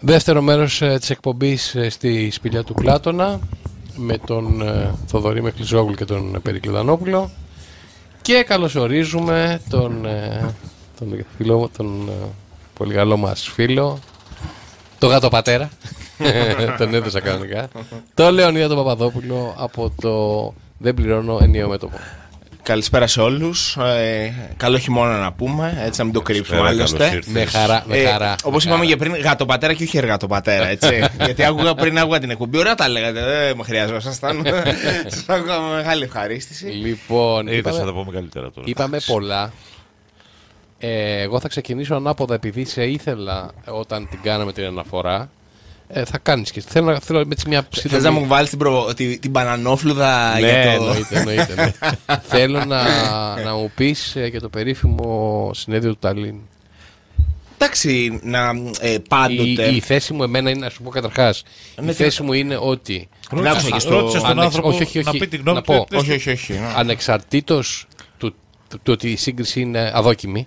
Δεύτερο μέρος της εκπομπής στη σπηλιά του Πλάτωνα με τον Θοδωρή Μεχλιζόγλου και τον Περίκλη Δανόπουλο. Και καλωσορίζουμε τον φίλο, τον πολύ καλό μας φίλο, τον γατοπατέρα. Τον έδωσα κανονικά. Τον Λεωνίδα τον Παπαδόπουλο από το Δεν Πληρώνω Ενιαίο Μέτωπο. Καλησπέρα σε όλους. Καλό χειμώνα να πούμε, έτσι να μην το κρύψουμε άλλωστε. Με χαρά. Όπως είπαμε και πριν, γατοπατέρα και όχι εργατοπατέρα, έτσι. Γιατί άκουγα την εκπομπή, ωραία τα λέγατε, δεν με χρειαζόσασταν. Σας άκουγα με μεγάλη ευχαρίστηση. Λοιπόν, θα τα πούμε καλύτερα τώρα. Είπαμε πολλά. Εγώ θα ξεκινήσω ανάποδα επειδή σε ήθελα όταν την κάναμε την αναφορά. Θα κάνεις και θέλω με μια ψηλή. Θες να μου βάλεις την μπανανόφλουδα ναι, για το... εννοείται. Ναι. Θέλω να μου πεις για το περίφημο συνέδριο του Ταλίν. Εντάξει, πάντοτε. Η θέση μου εμένα είναι, να σου πω καταρχάς, η θέση μου είναι ότι... Ρώτησε στον άνθρωπο όχι, να πει την γνώμη του. Όχι. Ανεξαρτήτως του ότι η σύγκριση είναι αδόκιμη,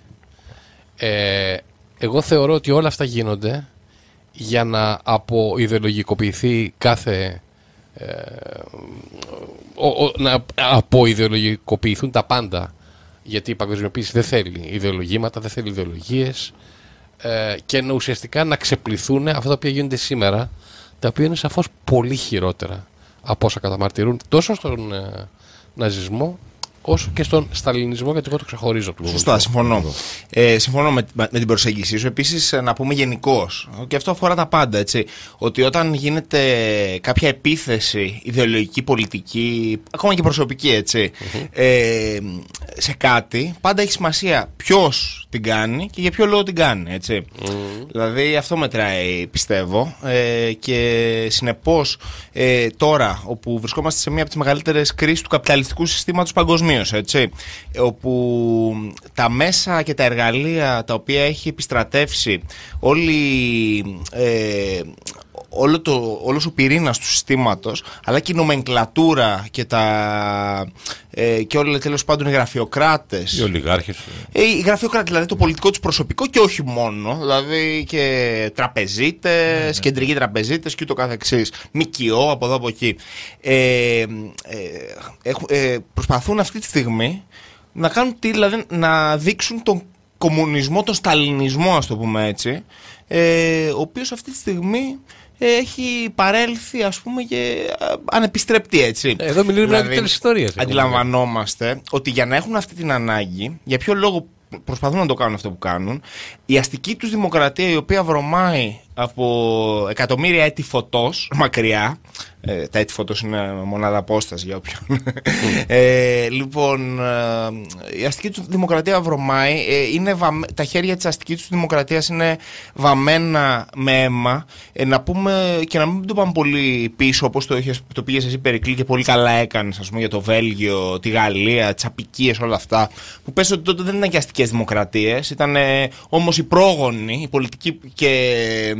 εγώ θεωρώ ότι όλα αυτά γίνονται για να αποειδεολογικοποιηθεί κάθε... να αποειδεολογικοποιηθούν τα πάντα. Γιατί η παγκοσμιοποίηση δεν θέλει ιδεολογήματα, δεν θέλει ιδεολογίες, και ουσιαστικά να ξεπληθούν αυτά τα οποία γίνονται σήμερα, τα οποία είναι σαφώς πολύ χειρότερα από όσα καταμαρτυρούν τόσο στον ναζισμό όσο και στον σταλινισμό, γιατί εγώ το ξεχωρίζω. Σωστά, συμφωνώ. Συμφωνώ με την προσέγγιση σου. Επίσης, να πούμε γενικώς, και αυτό αφορά τα πάντα, έτσι, ότι όταν γίνεται κάποια επίθεση ιδεολογική, πολιτική, ακόμα και προσωπική, έτσι, σε κάτι, πάντα έχει σημασία ποιος την κάνει και για ποιο λόγο την κάνει, έτσι. Δηλαδή, αυτό μετράει, πιστεύω, και συνεπώς τώρα, όπου βρισκόμαστε σε μία από τις μεγαλύτερες κρίσεις του καπιταλιστικού συστήματος παγκοσμίως, έτσι, όπου τα μέσα και τα εργαλεία τα οποία έχει επιστρατεύσει όλος ο πυρήνας του συστήματος, αλλά και η νομενκλατούρα και όλοι τέλος πάντων οι γραφειοκράτες, οι ολιγάρχες, οι γραφειοκράτες, δηλαδή το πολιτικό τους προσωπικό και όχι μόνο, δηλαδή και τραπεζίτες, κεντρικοί τραπεζίτες και ούτω καθεξής, ΜΚΟ από εδώ από εκεί, προσπαθούν αυτή τη στιγμή να κάνουν δηλαδή να δείξουν τον κομμουνισμό, τον σταλινισμό, ας το πούμε έτσι, ο οποίος αυτή τη στιγμή έχει παρέλθει, ας πούμε, και ανεπιστρεπτεί, έτσι. Εδώ μιλούμε δηλαδή, για ιστορίες. Αντιλαμβανόμαστε ότι για να έχουν αυτή την ανάγκη, για ποιο λόγο προσπαθούν να το κάνουν αυτό που κάνουν, η αστική τους δημοκρατία, η οποία βρωμάει από εκατομμύρια έτη φωτός μακριά, τα έτη φωτός είναι μονάδα απόσταση για όποιον, λοιπόν, η αστική του δημοκρατία βρωμάει, τα χέρια της αστικής του δημοκρατίας είναι βαμμένα με αίμα, να πούμε και να μην το πάμε πολύ πίσω όπως το πήγες εσύ, Περικλή, και πολύ καλά έκανες, ας πούμε, για το Βέλγιο, τη Γαλλία, τις απικίες, όλα αυτά, που πες ότι τότε δεν ήταν και αστικές δημοκρατίες, ήταν όμως οι πρόγονοι, οι πολιτικοί και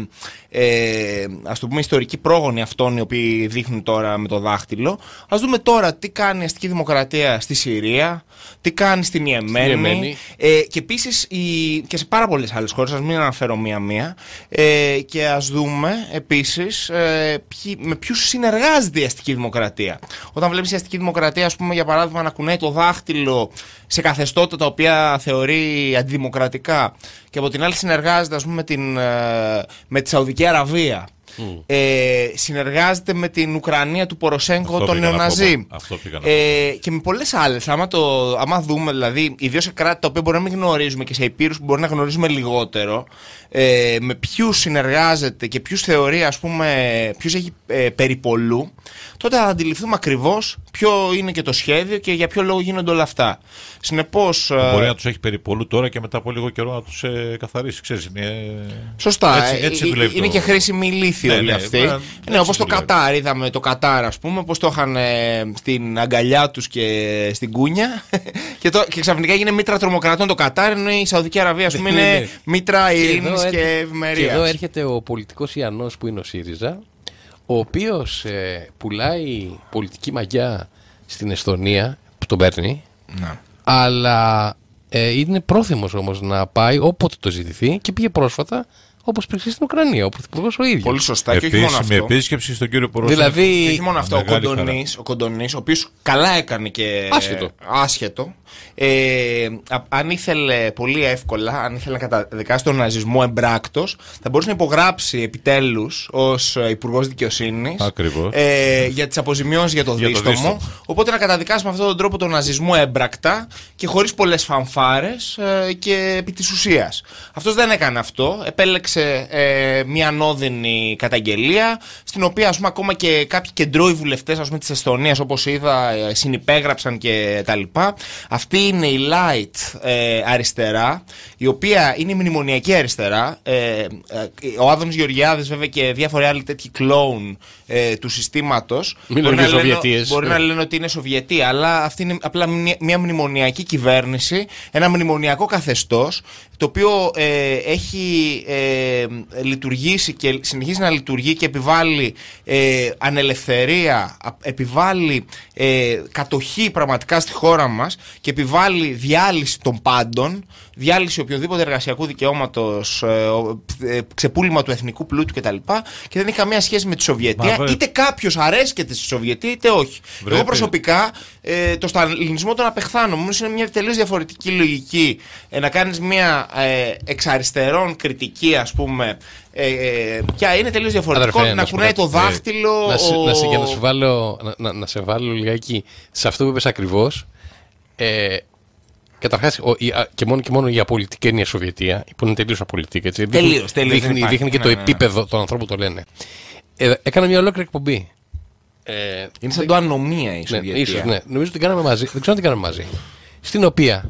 ας το πούμε ιστορικοί πρόγονοι αυτών οι οποίοι δείχνουν τώρα με το δάχτυλο. Ας δούμε τώρα τι κάνει η αστική δημοκρατία στη Συρία, τι κάνει στην Ιεμένη, και επίσης και σε πάρα πολλές άλλες χώρες, ας μην αναφέρω μία-μία, και ας δούμε επίσης με ποιους συνεργάζεται η αστική δημοκρατία. Όταν βλέπεις η αστική δημοκρατία, ας πούμε, για παράδειγμα, να κουνάει το δάχτυλο σε καθεστώτα τα οποία θεωρεί αντιδημοκρατικά, και από την άλλη συνεργάζεται, ας πούμε, με τη Σαουδική Αραβία, συνεργάζεται με την Ουκρανία του Ποροσέγκο, τον νεοναζί, και με πολλές άλλες. Άμα δούμε, δηλαδή, ιδίως σε κράτη τα οποία μπορεί να μην γνωρίζουμε και σε υπήρους που μπορεί να γνωρίζουμε λιγότερο, με ποιους συνεργάζεται και ποιους θεωρεί, ας πούμε, ποιους έχει περιπολού, τότε θα αντιληφθούμε ακριβώς ποιο είναι και το σχέδιο και για ποιο λόγο γίνονται όλα αυτά. Συνεπώς, μπορεί να τους έχει περιπολού τώρα και μετά από λίγο καιρό να τους καθαρίσει, ξέρεις. Σωστά, έτσι είναι και χρήσιμη λύθη όλοι αυτοί. Όπως το Κατάρ, είδαμε το Κατάρ, ας πούμε, πώς το είχαν στην αγκαλιά τους και στην κούνια και ξαφνικά έγινε μήτρα τρομοκρατών το Κατάρ, ενώ η Σαουδική Αραβία, ας πούμε, είναι μήτρα ειρήνης και ευημερίας. Και εδώ έρχεται ο πολιτικός Ιαννός που είναι ο ΣΥΡΙΖΑ, ο οποίος πουλάει πολιτική μαγιά στην Εσθονία, που τον παίρνει, αλλά είναι πρόθυμος όμως να πάει όποτε το ζητηθεί, και πήγε πρόσφατα όπως υπήρξε στην Ουκρανία, ο Πρωθυπουργός ο ίδιος. Πολύ σωστά. Και όχι μόνο Επίσημη αυτό. επίσκεψη στον κύριο Ποροσέγκο. Δηλαδή. Και όχι μόνο αυτό. Ο Κοντονής, ο οποίος καλά έκανε και. Άσχετο. Αν ήθελε πολύ εύκολα, αν ήθελε να καταδικάσει τον ναζισμό εμπράκτος, θα μπορούσε να υπογράψει επιτέλους ως Υπουργός Δικαιοσύνης για τις αποζημιώσεις για το δίστομο. Οπότε να καταδικάσει με αυτόν τον τρόπο τον ναζισμό έμπρακτα και χωρίς πολλές φανφάρες και επί της ουσίας. Αυτός δεν έκανε αυτό. Επέλεξε μια ανώδυνη καταγγελία, στην οποία ας πούμε ακόμα και κάποιοι κεντρώοι βουλευτές της Εστονίας, όπως είδα, συνυπέγραψαν και τα λοιπά. Αυτή είναι η light αριστερά, η οποία είναι η μνημονιακή αριστερά. Ο Άδωνης Γεωργιάδης βέβαια και διάφοροι άλλοι τέτοιοι κλόουν του συστήματος μπορεί να λένε ότι είναι Σοβιετοί, αλλά αυτή είναι απλά μια μνημονιακή κυβέρνηση, ένα μνημονιακό καθεστώς, το οποίο έχει λειτουργήσει και συνεχίζει να λειτουργεί και επιβάλλει ανελευθερία, επιβάλλει κατοχή πραγματικά στη χώρα μας και επιβάλλει διάλυση των πάντων, διάλυση οποιοδήποτε εργασιακού δικαιώματος, ξεπούλημα του εθνικού πλούτου κτλ. Και δεν έχει καμία σχέση με τη Σοβιετία. Είτε κάποιος αρέσκεται στη Σοβιετία είτε όχι. Εγώ προσωπικά το σταλινισμό τον απεχθάνω. Μου είναι μια τελείως διαφορετική λογική να κάνεις μια εξ αριστερών κριτική, ας πούμε. Και είναι τελείως διαφορετικό. Αδερφέ, να κουνάει το δάχτυλο. Να σε βάλω λιγάκι σε αυτό που είπες ακριβώς. Καταρχάς, και μόνο η απολυτική είναι η Σοβιετία, που είναι τελείως απολυτική. Τελείως. Δείχνει και το επίπεδο των ανθρώπων που το λένε. Έκανα μια ολόκληρη εκπομπή. Είναι σαν το ανομία η Σοβιετία. Ίσως, ναι. Νομίζω ότι την κάναμε μαζί. Δεν ξέρω αν την κάναμε μαζί. Στην οποία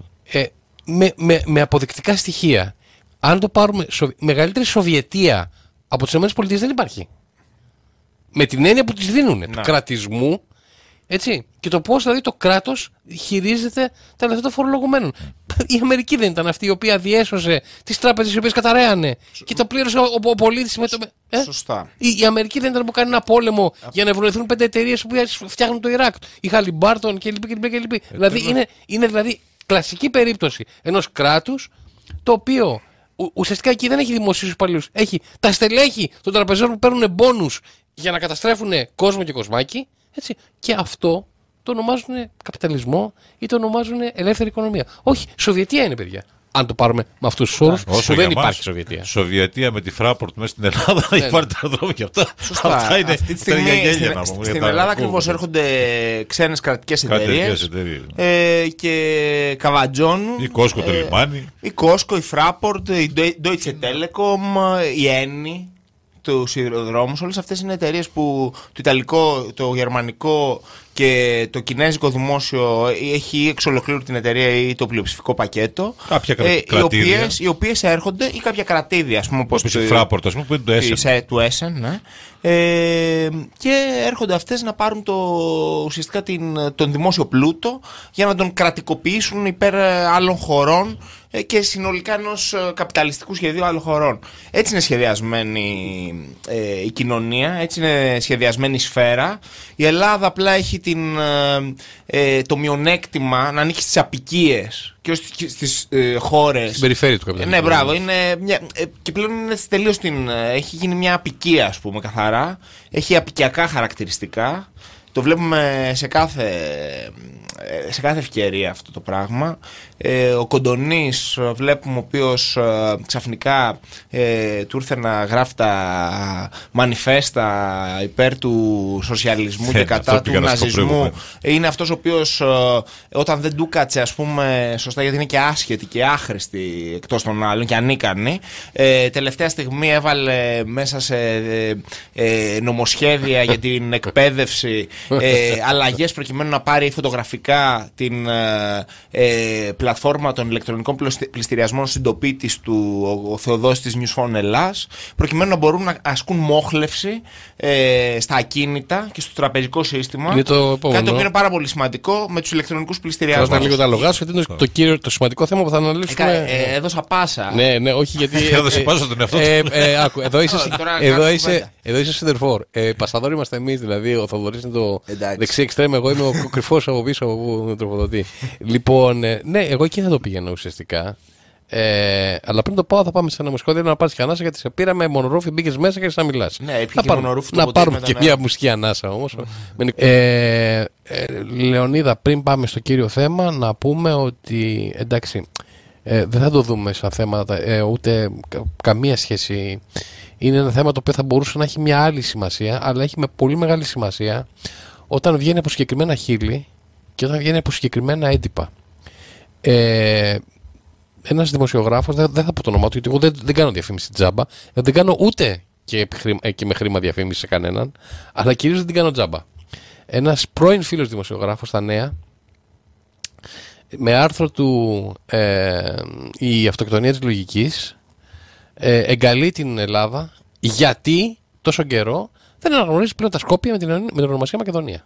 με αποδεικτικά στοιχεία, αν το πάρουμε, μεγαλύτερη Σοβιετία από τις ΗΠΑ δεν υπάρχει. Με την έννοια που τις δίνουν, του κρατισμού. Έτσι. Και το πώς δηλαδή το κράτος χειρίζεται τα λεφτά των φορολογουμένων. Η Αμερική δεν ήταν αυτή η οποία διέσωσε τις τράπεζες οι οποίες καταραίανε και το πλήρωσε ο πολίτης με το. Σωστά. Η Αμερική δεν ήταν που κάνει ένα πόλεμο για να ευρωθούν 5 εταιρείες που φτιάχνουν το Ιράκ. Η Χαλιμπάρτον κλπ. Δηλαδή είναι δηλαδή κλασική περίπτωση ενός κράτους το οποίο ουσιαστικά εκεί δεν έχει δημοσίους υπαλλήλους. Έχει τα στελέχη των τραπεζών που παίρνουν μπόνους για να καταστρέφουν κόσμο και κοσμάκι. Έτσι. Και αυτό το ονομάζουν καπιταλισμό ή το ονομάζουν ελεύθερη οικονομία. Όχι, Σοβιετία είναι, παιδιά. Αν το πάρουμε με αυτούς τους όρους, που δεν υπάρχει Σοβιετία. Σοβιετία με τη Fraport μέσα στην Ελλάδα, υπάρχει τα δρόμια και αυτά. Σωστά. Αυτά είναι αυτή τη στιγμή στην Ελλάδα ακριβώς έρχονται ξένες κρατικές εταιρείες και καβατζώνουν. Η Κόσκο το λιμάνι. Η Κόσκο, η Fraport, η Deutsche Telekom, η Eni. Του σιδηροδρόμους, όλες αυτές είναι εταιρείες που το ιταλικό, το γερμανικό και το κινέζικο δημόσιο έχει εξ ολοκλήρου την εταιρεία ή το πλειοψηφικό πακέτο. Κάποια κρατήδια. Οι οποίες έρχονται ή κάποια κρατήδια, ας πούμε, όπως η Fraport, ας πούμε, που είναι του Essen, ναι. Και έρχονται αυτές να πάρουν ουσιαστικά τον δημόσιο πλούτο για να τον κρατικοποιήσουν υπέρ άλλων χωρών και συνολικά ενός καπιταλιστικού σχεδίου άλλων χωρών. Έτσι είναι σχεδιασμένη η κοινωνία, έτσι είναι σχεδιασμένη η σφαίρα. Η Ελλάδα απλά έχει το μειονέκτημα να ανήκει στις απικίες και όχι στις χώρες. Στην περιφέρεια του καπιταλισμού. Ναι, μπράβο. Και πλέον είναι τελείως έχει γίνει μια απικία, ας πούμε, καθαρά. Έχει απικιακά χαρακτηριστικά. Το βλέπουμε σε κάθε ευκαιρία αυτό το πράγμα. Ο Κοντονής βλέπουμε, ο οποίος ξαφνικά του ήρθε να γράφει τα μανιφέστα υπέρ του σοσιαλισμού και κατά του ναζισμού. Είναι αυτός ο οποίος όταν δεν του κάτσε, ας πούμε, σωστά, γιατί είναι και άσχετη και άχρηστη εκτός των άλλων και ανίκανη, τελευταία στιγμή έβαλε μέσα σε νομοσχέδια για την εκπαίδευση αλλαγές προκειμένου να πάρει φωτογραφικά την πλατφόρμα των ηλεκτρονικών πληστηριασμών συντοπίτης του ο Θεοδόσης της Newsphone Ελλάς, προκειμένου να μπορούν να ασκούν μόχλευση στα ακίνητα και στο τραπεζικό σύστημα. Κάτι το οποίο είναι πάρα πολύ σημαντικό με τους ηλεκτρονικούς πληστηριασμούς. Θα λίγο τα λογάσω, γιατί είναι το σημαντικό θέμα που θα αναλύσουμε. Έδωσα πάσα. Ναι, όχι γιατί. Έδωσε πάσα τον εαυτό του. Εδώ είσαι σεντερφόρ. Πασαδόροι είμαστε εμείς, δηλαδή ο Θοδωρής είναι το δεξί εξτρέμ, εγώ είμαι ο κρυφός από πίσω που τροφοδοτεί. Λοιπόν, ναι, εγώ εκεί θα το πήγαινα ουσιαστικά. Αλλά πριν το πάω, θα πάμε σε ένα μουσικό διάλειμμα να πάρεις και ανάσα, γιατί σε πήραμε μονορόφι, μπήκες μέσα και να μιλάς. Ναι, να πάρουμε και μια μουσική ανάσα όμως. Λεωνίδα, πριν πάμε στο κύριο θέμα, να πούμε ότι εντάξει, δεν θα το δούμε σαν θέματα, ούτε καμία σχέση. Είναι ένα θέμα το οποίο θα μπορούσε να έχει μια άλλη σημασία, αλλά έχει με πολύ μεγάλη σημασία όταν βγαίνει από συγκεκριμένα χείλη και όταν βγαίνει από συγκεκριμένα έντυπα. Ένας δημοσιογράφος, δεν θα πω το όνομά του, γιατί εγώ δεν κάνω διαφήμιση τζάμπα, δεν κάνω ούτε και με χρήμα διαφήμιση σε κανέναν, αλλά κυρίως δεν την κάνω τζάμπα. Ένας πρώην φίλος δημοσιογράφος στα Νέα, με άρθρο του «Η αυτοκτονία της λογικής», εγκαλεί την Ελλάδα γιατί τόσο καιρό δεν αναγνωρίζει πλέον τα Σκόπια με την ονομασία Μακεδονία.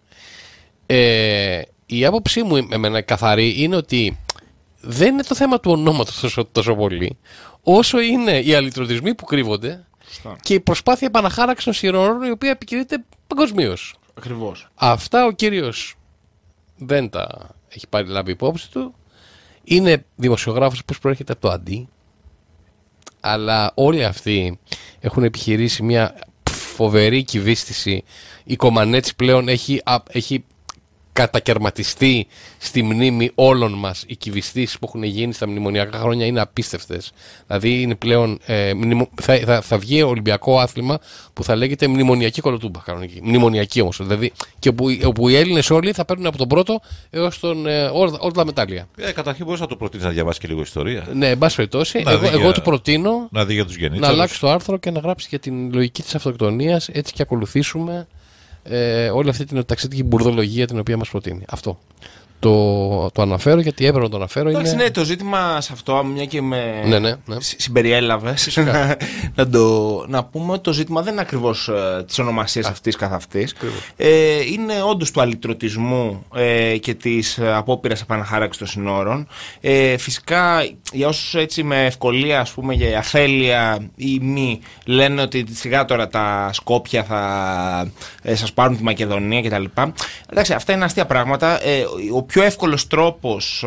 Η άποψή μου εμένα καθαρή είναι ότι δεν είναι το θέμα του ονόματος τόσο πολύ, όσο είναι οι αλυτρωτισμοί που κρύβονται και η προσπάθεια επαναχάραξης των σειρών, η οποία επικοινωνείται παγκοσμίως. Ακριβώς. Αυτά ο κύριος δεν τα έχει πάρει λάβει υπόψη του. Είναι δημοσιογράφος που προέρχεται από το Αντί, αλλά όλοι αυτοί έχουν επιχειρήσει μια φοβερή κυβίστηση. Η Κομανέτση πλέον έχει κατακαιρματιστεί στη μνήμη όλων μας. Οι κυβιστήσεις που έχουν γίνει στα μνημονιακά χρόνια είναι απίστευτες. Δηλαδή είναι πλέον θα βγει ολυμπιακό άθλημα που θα λέγεται μνημονιακή κολοτούμπα κανονική. Μνημονιακή όμως. Δηλαδή, και όπου οι Έλληνες όλοι θα παίρνουν από τον πρώτο έως όλα τα μετάλλια. Καταρχήν μπορείς να το προτείνεις να διαβάσει και λίγο ιστορία. Ναι, εν πάση περιπτώσει, εγώ του προτείνω να δει για τους γεννήτες, να αλλάξει το άρθρο και να γράψει για την λογική της αυτοκτονίας, έτσι και ακολουθήσουμε όλη αυτή την ταξίδικη μπουρδολογία την οποία μας προτείνει. Αυτό το αναφέρω γιατί έπρεπε να το αναφέρω. Εντάξει, ναι, το ζήτημα σε αυτό, μια και με ναι. συμπεριέλαβες, να πούμε ότι το ζήτημα δεν είναι ακριβώς της ονομασίας αυτής καθ' αυτής. Είναι όντως του αλυτρωτισμού και της απόπειρας επαναχάραξης των συνόρων. Φυσικά, για όσους έτσι με ευκολία, ας πούμε, για αφέλεια ή μη, λένε ότι σιγά τώρα τα Σκόπια θα σας πάρουν τη Μακεδονία κτλ. Εντάξει, αυτά είναι αστεία πράγματα. Ο πιο εύκολος τρόπος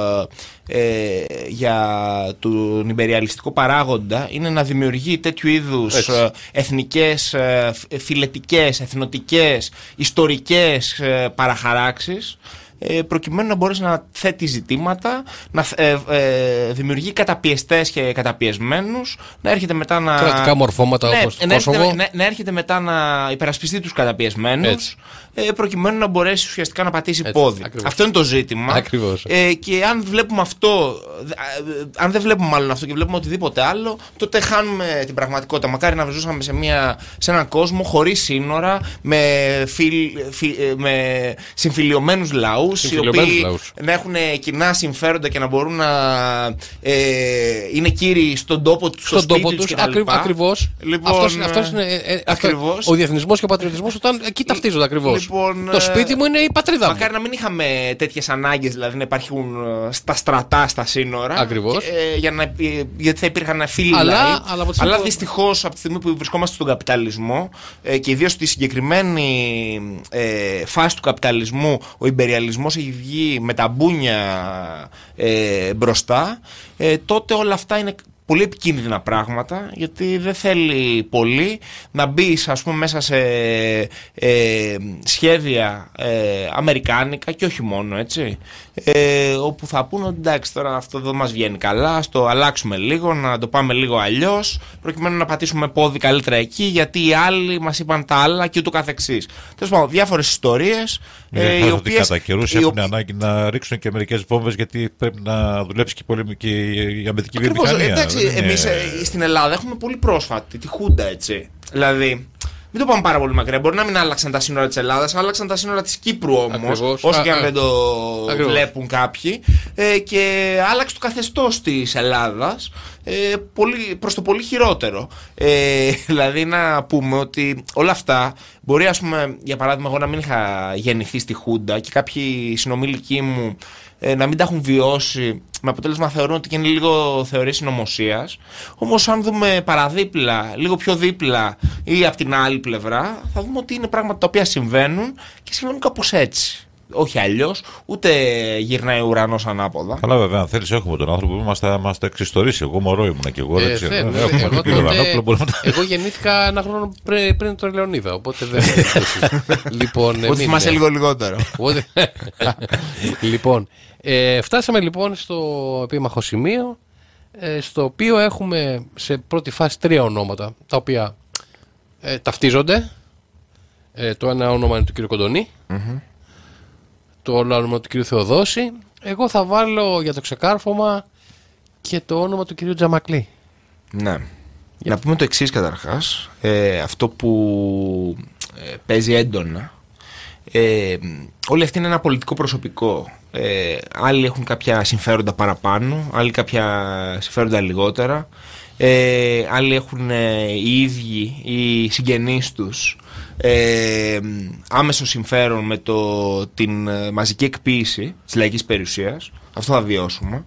για τον ιμπεριαλιστικό παράγοντα είναι να δημιουργεί τέτοιου είδους εθνικές, φιλετικές, εθνοτικές, ιστορικές παραχαράξεις, προκειμένου να μπορέσει να θέτει ζητήματα, να δημιουργεί καταπιεστές και καταπιεσμένους, να έρχεται μετά να... κρατικά μορφώματα όπως το Κόσοβο. Να έρχεται μετά να υπερασπιστεί τους καταπιεσμένους, προκειμένου να μπορέσει ουσιαστικά να πατήσει πόδι. Ακριβώς. Αυτό είναι το ζήτημα. Ακριβώς. Και αν βλέπουμε αυτό, αν δεν βλέπουμε μάλλον αυτό και βλέπουμε οτιδήποτε άλλο, τότε χάνουμε την πραγματικότητα. Μακάρι να ζούσαμε σε έναν κόσμο χωρίς σύνορα, με συμφιλιωμένους λαούς, οι οποίοι να έχουν κοινά συμφέροντα και να μπορούν να είναι κύριοι στον τόπο τους, στο σπίτι τους κτλ. Ακριβώς. Λοιπόν, αυτός είναι ο διεθνισμός και ο πατριωτισμός, όταν εκεί ταυτίζονται ακριβώς. Λοιπόν, το σπίτι μου είναι η πατρίδα μου. Μακάρι να μην είχαμε τέτοιες ανάγκες, δηλαδή να υπάρχουν στα στρατά, στα σύνορα. Ακριβώς. Γιατί θα υπήρχαν φίλοι λαοί. Αλλά δυστυχώς από τη στιγμή που βρισκόμαστε στον καπιταλισμό και ιδίως στη συγκεκριμένη φάση του καπιταλισμού, ο ιμπεριαλισμός έχει βγει με τα μπούνια μπροστά, τότε όλα αυτά είναι πολύ επικίνδυνα πράγματα, γιατί δεν θέλει πολύ να μπεις, ας πούμε, μέσα σε σχέδια αμερικάνικα και όχι μόνο, έτσι, όπου θα πούνε ότι εντάξει, τώρα αυτό δεν μας βγαίνει καλά, ας το αλλάξουμε λίγο, να το πάμε λίγο αλλιώς, προκειμένου να πατήσουμε πόδι καλύτερα εκεί, γιατί οι άλλοι μας είπαν τα άλλα και ούτω καθεξής. Τέλος πάντων, διάφορες ιστορίες, οι οποίες κατά καιρούς έχουν ανάγκη να ρίξουν και μερικές βόμβες, γιατί πρέπει να δουλέψει και η αμυντική βιομηχανία. Εντάξει, εμείς στην Ελλάδα έχουμε πολύ πρόσφατη τη Χούντα, έτσι. Δηλαδή, μην το πάμε πάρα πολύ μακριά. Μπορεί να μην άλλαξαν τα σύνορα της Ελλάδας, άλλαξαν τα σύνορα της Κύπρου όμως, όσο και αν δεν το βλέπουν κάποιοι. Και άλλαξε το καθεστώς της Ελλάδας προς το πολύ χειρότερο. Δηλαδή, να πούμε ότι όλα αυτά μπορεί, ας πούμε, για παράδειγμα, εγώ να μην είχα γεννηθεί στη Χούντα και κάποιοι συνομήλικοί μου να μην τα έχουν βιώσει, με αποτέλεσμα θεωρούν ότι είναι λίγο θεωρία συνωμοσίας. Όμως αν δούμε παραδίπλα, λίγο πιο δίπλα ή από την άλλη πλευρά, θα δούμε ότι είναι πράγματα τα οποία συμβαίνουν και συμβαίνουν κάπως έτσι. όχι αλλιώς, ούτε γυρνάει ο ουρανός ανάποδα. Καλά, βέβαια, αν θέλεις, έχουμε τον άνθρωπο που μας τα εξιστορήσει. Εγώ μωρό ήμουνα και εγώ δεν ξέρω. Εγώ γεννήθηκα ένα χρόνο πριν τον Λεωνίδα, οπότε δεν. Λοιπόν, ότι θυμάσαι λίγο λιγότερο. Λοιπόν, φτάσαμε λοιπόν στο επίμαχο σημείο, στο οποίο έχουμε σε πρώτη φάση 3 ονόματα, τα οποία ταυτίζονται. Το ένα όνομα είναι του κ. Κοντονή, το άλλο όνομα του κ. Θεοδόση. Εγώ θα βάλω για το ξεκάρφωμα και το όνομα του κ. Τζαμακλή. Ναι. Να πούμε το εξής καταρχάς. Αυτό που παίζει έντονα. Όλοι αυτοί είναι ένα πολιτικό προσωπικό. Άλλοι έχουν κάποια συμφέροντα παραπάνω, άλλοι κάποια συμφέροντα λιγότερα. Άλλοι έχουν οι ίδιοι οι συγγενείς τους άμεσο συμφέρον με την μαζική εκποίηση της λαϊκής περιουσίας. Αυτό θα βιώσουμε.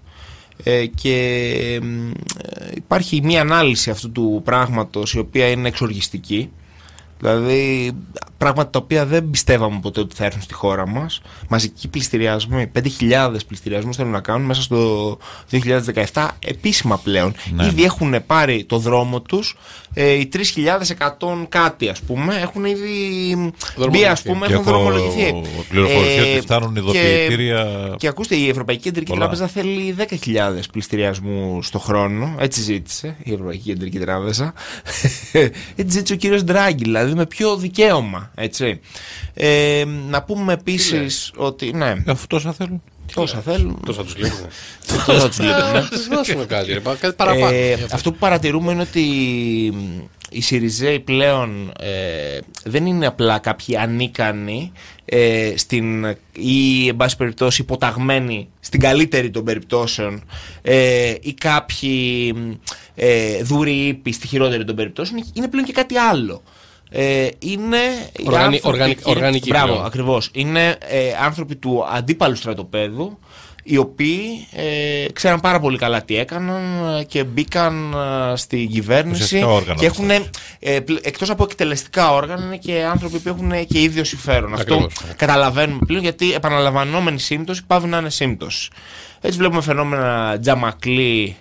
Και υπάρχει μια ανάλυση αυτού του πράγματος η οποία είναι εξοργιστική. Δηλαδή πράγματα τα οποία δεν πιστεύαμε ποτέ ότι θα έρθουν στη χώρα μας. Μαζικοί πληστηριασμοί, 5.000 πληστηριασμούς θέλουν να κάνουν μέσα στο 2017 επίσημα πλέον. Ναι. Ήδη έχουν πάρει το δρόμο τους. Οι 3.100 κάτι ας πούμε έχουν ήδη μπει, ας πούμε, έχουν δρομολογηθεί. Πληροφορηθεί ότι φτάνουν ειδοποιητήρια. Και ακούστε, η Ευρωπαϊκή Κεντρική Τράπεζα θέλει 10.000 πληστηριασμούς το χρόνο. Έτσι ζήτησε η Ευρωπαϊκή Κεντρική Τράπεζα. Έτσι ζήτησε ο κύριος Ντράγκη, δηλαδή με ποιο δικαίωμα, έτσι. Να πούμε επίσης ότι. Ναι. Αφού τόσα θέλουν. Τόσα θέλουν. Τόσα τους λείπουν. Τόσα τους λείπουν. Να τους δώσουμε κάτι παραπάνω. Αυτό που παρατηρούμε είναι ότι οι Σιριζέοι πλέον δεν είναι απλά κάποιοι ανίκανοι ή εν πάση περιπτώσει υποταγμένοι στην καλύτερη των περιπτώσεων ή κάποιοι δούροι ύποι στη χειρότερη των περιπτώσεων. Είναι πλέον και κάτι άλλο. Είναι οργανική. Μπράβο, ακριβώς. Είναι άνθρωποι του αντίπαλου στρατοπέδου, οι οποίοι ξέραν πάρα πολύ καλά τι έκαναν και μπήκαν στην κυβέρνηση και έχουν εκτός από εκτελεστικά όργανα είναι και άνθρωποι που έχουν και ίδιο συμφέρον. Αυτό καταλαβαίνουμε πλέον, γιατί επαναλαμβανόμενη σύμπτωση πάβει να είναι σύμπτωση. Έτσι βλέπουμε φαινόμενα Τζαμακλή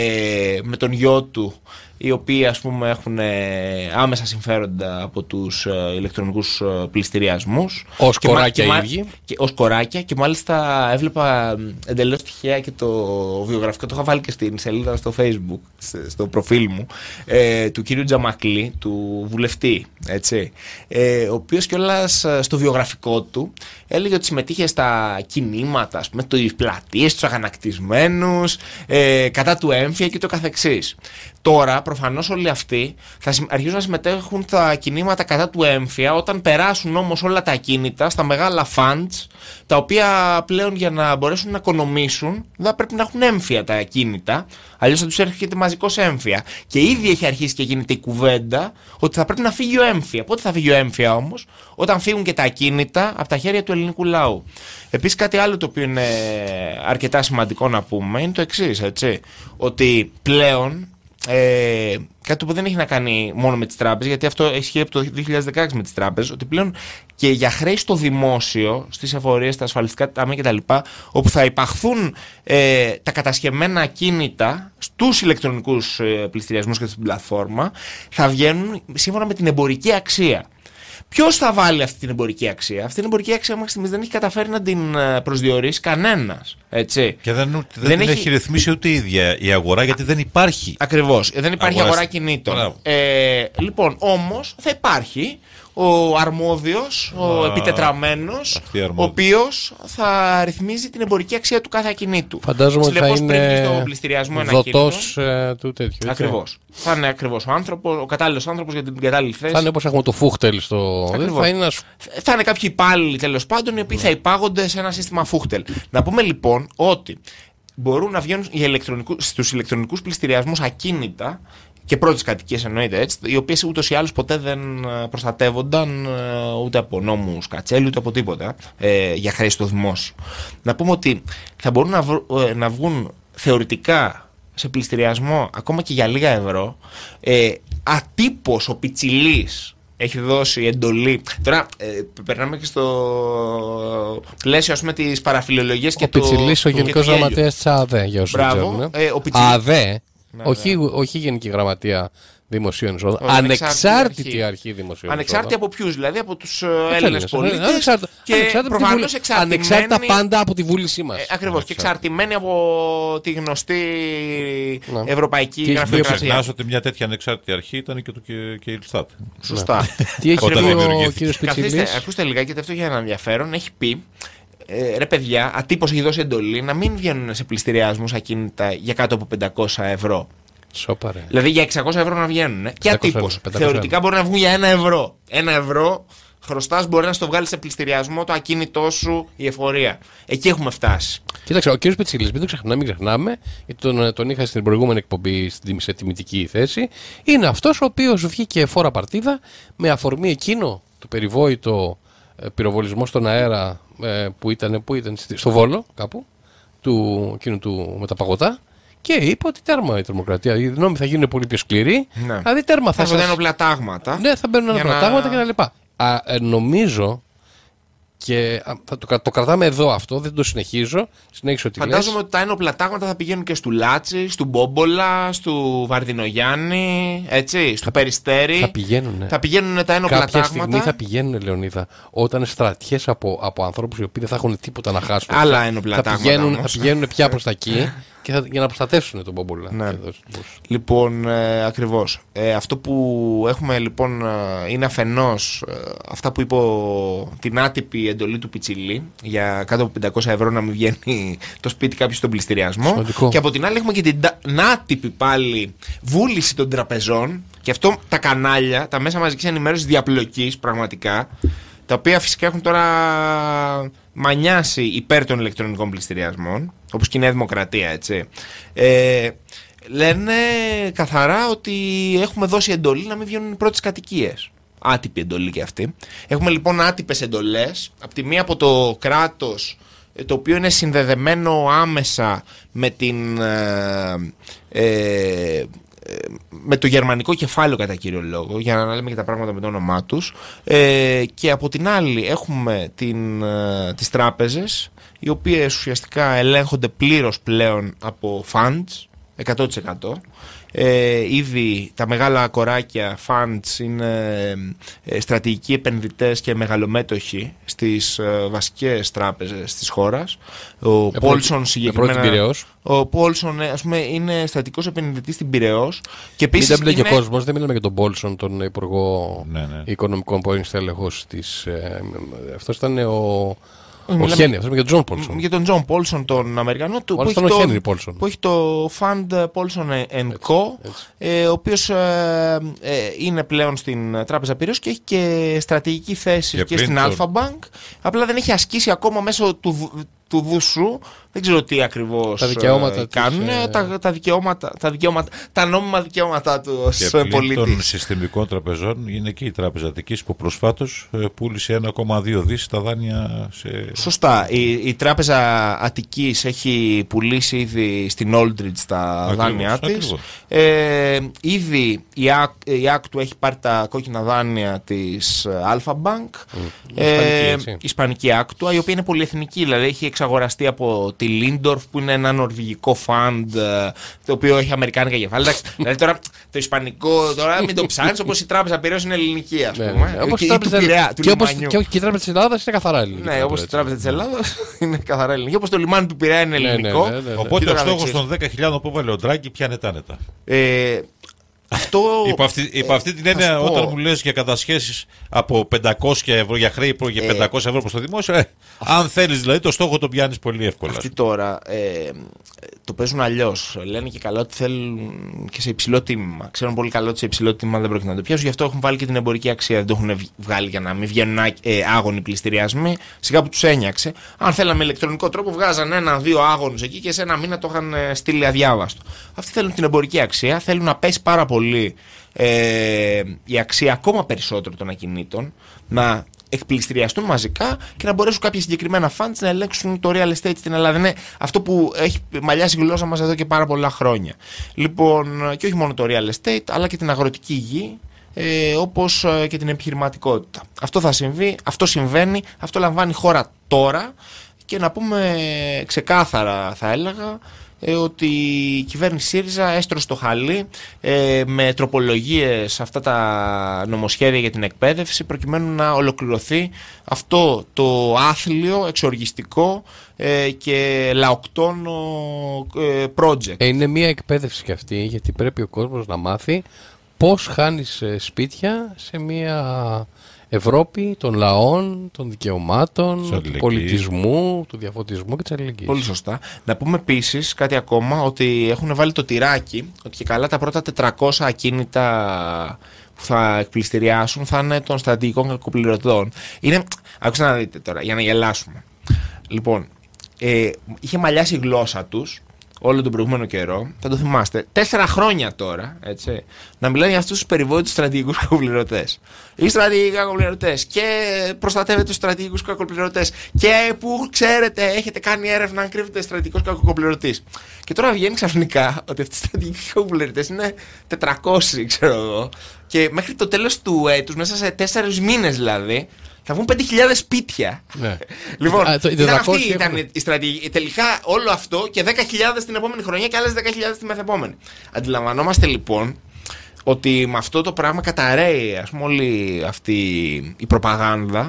με τον γιο του, οι οποίοι ας πούμε έχουν άμεσα συμφέροντα από τους ηλεκτρονικούς πληστηριασμούς. Ως κοράκια οι ίδιοι. Ως κοράκια, και μάλιστα έβλεπα εντελώς τυχαία και το βιογραφικό, το είχα βάλει και στην σελίδα στο Facebook, στο προφίλ μου, του κύριου Τζαμακλή, του βουλευτή, έτσι, ο οποίος κιόλας στο βιογραφικό του έλεγε ότι συμμετείχε στα κινήματα, ας πούμε, τις πλατείες, τους αγανακτισμένους, κατά του έμφυα και το καθεξής. Τώρα, προφανώς όλοι αυτοί θα αρχίσουν να συμμετέχουν στα κινήματα κατά του έμφυα όταν περάσουν όμως όλα τα ακίνητα στα μεγάλα funds, τα οποία πλέον για να μπορέσουν να οικονομήσουν δεν πρέπει να έχουν έμφυα τα ακίνητα, αλλιώς θα τους έρχεται μαζικός έμφυα. Και ήδη έχει αρχίσει και γίνεται η κουβέντα ότι θα πρέπει να φύγει ο έμφυα. Πότε θα φύγει ο έμφυα όμως? Όταν φύγουν και τα ακίνητα από τα χέρια του ελληνικού λαού. Επίσης, κάτι άλλο το οποίο είναι αρκετά σημαντικό να πούμε είναι το εξής, έτσι, ότι πλέον κάτι που δεν έχει να κάνει μόνο με τις τράπεζες, γιατί αυτό ισχύει από το 2016 με τις τράπεζες, ότι πλέον και για χρέη στο δημόσιο, στις εφορίες, στα ασφαλιστικά ταμεία κτλ., όπου θα υπαχθούν τα κατασχεμένα ακίνητα στους ηλεκτρονικούς πληστηριασμούς και στην πλατφόρμα, θα βγαίνουν σύμφωνα με την εμπορική αξία. Ποιος θα βάλει αυτή την εμπορική αξία? Αυτή την εμπορική αξία μέχρι στιγμής δεν έχει καταφέρει να την προσδιορίσει κανένας. Έτσι. Και δεν έχει ρυθμίσει ούτε η ίδια η αγορά, γιατί δεν υπάρχει. Ακριβώς. Δεν υπάρχει αγορά κινήτων. Λοιπόν, όμως θα υπάρχει ο αρμόδιος, ο επιτετραμένος, ο οποίος θα ρυθμίζει την εμπορική αξία του κάθε ακινήτου. Φαντάζομαι ότι θα είναι δοτός του τέτοιου. Ακριβώς. Θα είναι ακριβώς ο κατάλληλος άνθρωπος για την κατάλληλη θέση. Θα είναι όπως έχουμε το Φούχτελ στο. Θα είναι κάποιοι υπάλληλοι τέλος πάντων οι οποίοι θα υπάγονται σε ένα σύστημα Φούχτελ. Να πούμε λοιπόν ότι μπορούν να βγαίνουν στους ηλεκτρονικούς πληστηριασμούς ακίνητα και πρώτες κατοικίες, εννοείται, έτσι, οι οποίες ούτως ή άλλως ποτέ δεν προστατεύονταν ούτε από νόμους Κατσέλη ούτε από τίποτα για χρέη στο δημόσιο. Να πούμε ότι θα μπορούν να βγουν θεωρητικά σε πληστηριασμό ακόμα και για λίγα ευρώ ατύπως ο πιτσιλής έχει δώσει εντολή. Τώρα περνάμε και στο πλαίσιο, ας πούμε, της παραφιλολογίας και του. Ο Πιτσιλής, ο Γενικός Γραμματέας της ΑΔΕ, για όσους ξέρουν. ΑΔΕ, όχι Γενική Γραμματεία Δημοσίων Εισόδων. Ανεξάρτητη αρχή δημοσίων εισόδων. Ανεξάρτητη από ποιους, δηλαδή από τους Έλληνες πολίτες. Και προφανώς εξαρτημένη. Ανεξάρτητα πάντα από τη βούλησή μας. Ακριβώς. Και εξαρτημένη από τη γνωστή ευρωπαϊκή γραφειοκρατία. Μην ξεχνάς ότι μια τέτοια ανεξάρτητη αρχή ήταν και η Ελστάτ. Σωστά. Τι έχει πει ο κύριος Πιτσιλής? Ακούστε λιγάκι, και αυτό για ένα ενδιαφέρον. Έχει πει. Ρε παιδιά, ατύπως έχει δώσει εντολή να μην βγαίνουν σε πληστηριασμούς ακίνητα για κάτω από 500 ευρώ. Σοπαρέ. Δηλαδή για 600 ευρώ να βγαίνουν. Και ατύπως. Θεωρητικά μπορεί να βγουν για 1 ευρώ. 1 ευρώ χρωστάς, μπορεί να στο βγάλει σε πληστηριασμό το ακίνητό σου, η εφορία. Εκεί έχουμε φτάσει. Κοίταξε, ο κύριος Πιτσιλής, μην ξεχνάμε, γιατί τον είχα στην προηγούμενη εκπομπή σε τιμητική θέση. Είναι αυτός ο οποίος βγήκε φόρα παρτίδα με αφορμή εκείνο το περιβόητο πυροβολισμό στον αέρα που ήταν στο Βόλο, κάπου, εκείνου του με τα παγωτά. Και είπε ότι τέρμα η τρομοκρατία. Οι νόμοι θα γίνουν πολύ πιο σκληροί. Ναι. Δηλαδή τέρμα θα μπαίνουν ένοπλα τάγματα. Ναι, θα μπαίνουν ένοπλα τάγματα κτλ. Νομίζω. Και το κρατάμε εδώ αυτό, δεν το συνεχίζω. Συνέχισε ότι φαντάζομαι ότι τα ένοπλα τάγματα θα πηγαίνουν και στου Λάτσι, στου Μπόμπολα, στου Βαρδινογιάννη, έτσι, στο Περιστέρι. Θα πηγαίνουν τα ένοπλα κάποια τάγματα. Στιγμή θα πηγαίνουν, Λεωνίδα, όταν στρατιές από ανθρώπους οι οποίοι δεν θα έχουν τίποτα να χάσουν. Άλλα ένοπλα τάγματα. Θα πηγαίνουν πια προς τα εκεί. Για να προστατεύσουν τον Μπόμπολα. Ναι. Λοιπόν, ακριβώς. Αυτό που έχουμε λοιπόν είναι αφενός αυτά που είπε την άτυπη εντολή του Πιτσιλή για κάτω από 500 ευρώ να μην βγαίνει το σπίτι κάποιος στον πληστηριασμό. Σημαντικό. Και από την άλλη έχουμε και την άτυπη πάλι βούληση των τραπεζών. Και αυτό τα κανάλια, τα μέσα μαζικής ενημέρωσης διαπλοκής πραγματικά, τα οποία φυσικά έχουν τώρα μανιάσει υπέρ των ηλεκτρονικών πληστηριασμών, όπως και η Νέα Δημοκρατία, έτσι. Λένε καθαρά ότι έχουμε δώσει εντολή να μην βγαίνουν οι πρώτες κατοικίες. Άτυπη εντολή και αυτή. Έχουμε λοιπόν άτυπες εντολές, από τη μία από το κράτος, το οποίο είναι συνδεδεμένο άμεσα με με το γερμανικό κεφάλαιο κατά κύριο λόγο, για να λέμε και τα πράγματα με το όνομά τους, και από την άλλη έχουμε τις τράπεζες, οι οποίες ουσιαστικά ελέγχονται πλήρως πλέον από funds, 100%. Ήδη τα μεγάλα κοράκια funds είναι στρατηγικοί επενδυτές και μεγαλομέτοχοι στις βασικές τράπεζες της χώρας. Ο Πόλσον συγκεκριμένα. Ο Πόλσον, ας πούμε, είναι στρατηγικός επενδυτής στην Πειραιώς. Και επίσης μην τα μπλέκει ο κόσμος, δεν μιλάμε για τον Πόλσον, τον Υπουργό Οικονομικών πρώην στέλεχος της. Αυτός ήταν ο Χένρι, αυτό για τον Τζον Πόλσον. Για τον Τζον Πόλσον, τον Αμερικανό του, που έχει το Fund Paulson Co, ο οποίος είναι πλέον στην Τράπεζα Πειραιώς και έχει και στρατηγική θέση και στην Alpha Bank. Απλά δεν έχει ασκήσει ακόμα μέσω του Δουσού. Δεν ξέρω τι ακριβώς κάνουν. Τα νόμιμα δικαιώματα του ως πολίτης. Των συστημικών τραπεζών είναι και η Τράπεζα Αττικής που προσφάτως πούλησε 1,2 δις τα δάνεια σε. Σωστά. Η Τράπεζα Αττικής έχει πουλήσει ήδη στην Aldridge τα δάνειά της. Ήδη η Άκτου έχει πάρει τα κόκκινα δάνεια της Alpha Bank. Η Ισπανική Άκτου, η οποία είναι πολυεθνική, δηλαδή έχει εξαγοραστεί από τη Lindorf, που είναι ένα νορβηγικό fund, το οποίο έχει αμερικάνικα κεφάλαια. Δηλαδή τώρα το ισπανικό, τώρα μην το ψάχνεις, όπως η Τράπεζα Πειραιώς είναι ελληνική, ας πούμε. Όπως η Τράπεζα της Ελλάδας είναι καθαρά ελληνική. Ναι, όπως η Τράπεζα της Ελλάδας είναι καθαρά ελληνική, όπως το λιμάνι του Πειραιά είναι ελληνικό. Οπότε ο στόχος των 10.000 που έβαλε ο Ντράγκη πια είναι άνετα. Υπό αυτή την έννοια, όταν μου λες για κατασχέσεις από 500 ευρώ, για χρέη για 500 ευρώ προς το δημόσιο, αν θέλεις δηλαδή το στόχο το πιάνεις πολύ εύκολα. Αυτοί τώρα το παίζουν αλλιώς. Λένε και καλά ότι θέλουν και σε υψηλό τίμημα. Ξέρουν πολύ καλά ότι σε υψηλό τίμημα δεν πρόκειται να το πιάσουν. Γι' αυτό έχουν βάλει και την εμπορική αξία. Δεν το έχουν βγάλει για να μην βγαίνουν άγονοι πληστηριασμοί. Σιγά που τους ένιαξε. Αν θέλαμε ηλεκτρονικό τρόπο, βγάζαν 1-2 άγονους εκεί και σε ένα μήνα το είχαν στείλει αδιάβαστο. Αυτοί θέλουν την εμπορική αξία. Θέλουν να πέσει πάρα πολύ η αξία ακόμα περισσότερο των ακινήτων, να εκπληστηριαστούν μαζικά και να μπορέσουν κάποια συγκεκριμένα funds να ελέγξουν το real estate στην Ελλάδα. Είναι αυτό που έχει μαλλιάσει η γλώσσα μας εδώ και πάρα πολλά χρόνια. Λοιπόν, και όχι μόνο το real estate, αλλά και την αγροτική γη, όπως και την επιχειρηματικότητα. Αυτό θα συμβεί, αυτό συμβαίνει, αυτό λαμβάνει χώρα τώρα και να πούμε ξεκάθαρα θα έλεγα ότι η κυβέρνηση ΣΥΡΙΖΑ έστρωσε το χαλί με τροπολογίες σε αυτά τα νομοσχέδια για την εκπαίδευση προκειμένου να ολοκληρωθεί αυτό το άθλιο, εξοργιστικό και λαοκτόνο project. Είναι μια εκπαίδευση και αυτή, γιατί πρέπει ο κόσμος να μάθει πώς χάνεις σπίτια σε μια Ευρώπη των λαών, των δικαιωμάτων, του πολιτισμού, του διαφωτισμού και της αλληλεγγύης. Πολύ σωστά. Να πούμε επίσης κάτι ακόμα, ότι έχουν βάλει το τυράκι, ότι και καλά τα πρώτα 400 ακίνητα που θα εκπληστηριάσουν θα είναι των στρατηγικών κακοπληρωτών. Άκουσα να δείτε τώρα, για να γελάσουμε. Λοιπόν, είχε μαλλιάσει η γλώσσα τους όλο τον προηγούμενο καιρό, θα το θυμάστε, 4 χρόνια τώρα, έτσι, να μιλάνε για αυτούς τους περιβόητους στρατηγικούς κακοπληρωτές. Οι στρατηγικοί κακοπληρωτές και προστατεύετε τους στρατηγικούς κακοπληρωτές και που ξέρετε, έχετε κάνει έρευνα αν κρύβεται στρατηγικός κακοπληρωτής. Και τώρα βγαίνει ξαφνικά ότι αυτοί οι στρατηγικοί κακοπληρωτές είναι 400, ξέρω εγώ, και μέχρι το τέλος του έτους, μέσα σε 4 μήνες δηλαδή, θα βγουν 5.000 σπίτια. Ναι. Λοιπόν, ήταν η στρατηγική. Τελικά όλο αυτό και 10.000 την επόμενη χρονιά και άλλες 10.000 τη μεθεπόμενη. Αντιλαμβανόμαστε λοιπόν ότι με αυτό το πράγμα καταραίει, ας πούμε, όλη αυτή η προπαγάνδα,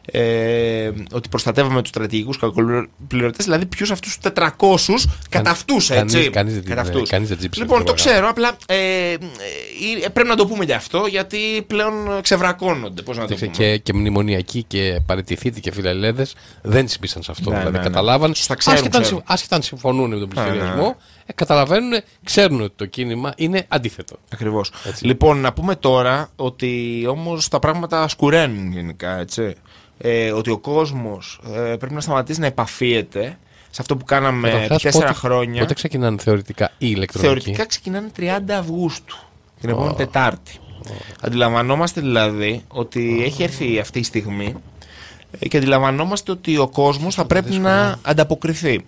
ότι προστατεύουμε τους στρατηγικούς κακοπληρωτές, δηλαδή ποιους αυτούς τους 400 κατά αυτούς, έτσι. Κανείς δεν τσίψε. Λοιπόν, το ξέρω, απλά πρέπει να το πούμε γι' αυτό, γιατί πλέον ξεβρακώνονται. Πώς να το πούμε. Και μνημονιακοί και παραιτηθείτε και φιλελέδες δεν τσίπησαν σε αυτό. Ναι, δηλαδή ναι. καταλάβαν, άσχετα αν συμφωνούν με τον πληστηριασμό, ναι. Καταλαβαίνουν, ξέρουν ότι το κίνημα είναι αντίθετο. Ακριβώς. Λοιπόν, να πούμε τώρα ότι όμως τα πράγματα σκουραίνουν γενικά, έτσι. Ότι ο κόσμος πρέπει να σταματήσει να επαφίεται σε αυτό που κάναμε επί 4 χρόνια. Πότε ξεκινάνε θεωρητικά οι ηλεκτρονικοί? Θεωρητικά ξεκινάνε 30 Αυγούστου, την επόμενη Τετάρτη. Αντιλαμβανόμαστε δηλαδή ότι έχει έρθει αυτή η στιγμή και αντιλαμβανόμαστε ότι ο κόσμος θα πρέπει να ανταποκριθεί.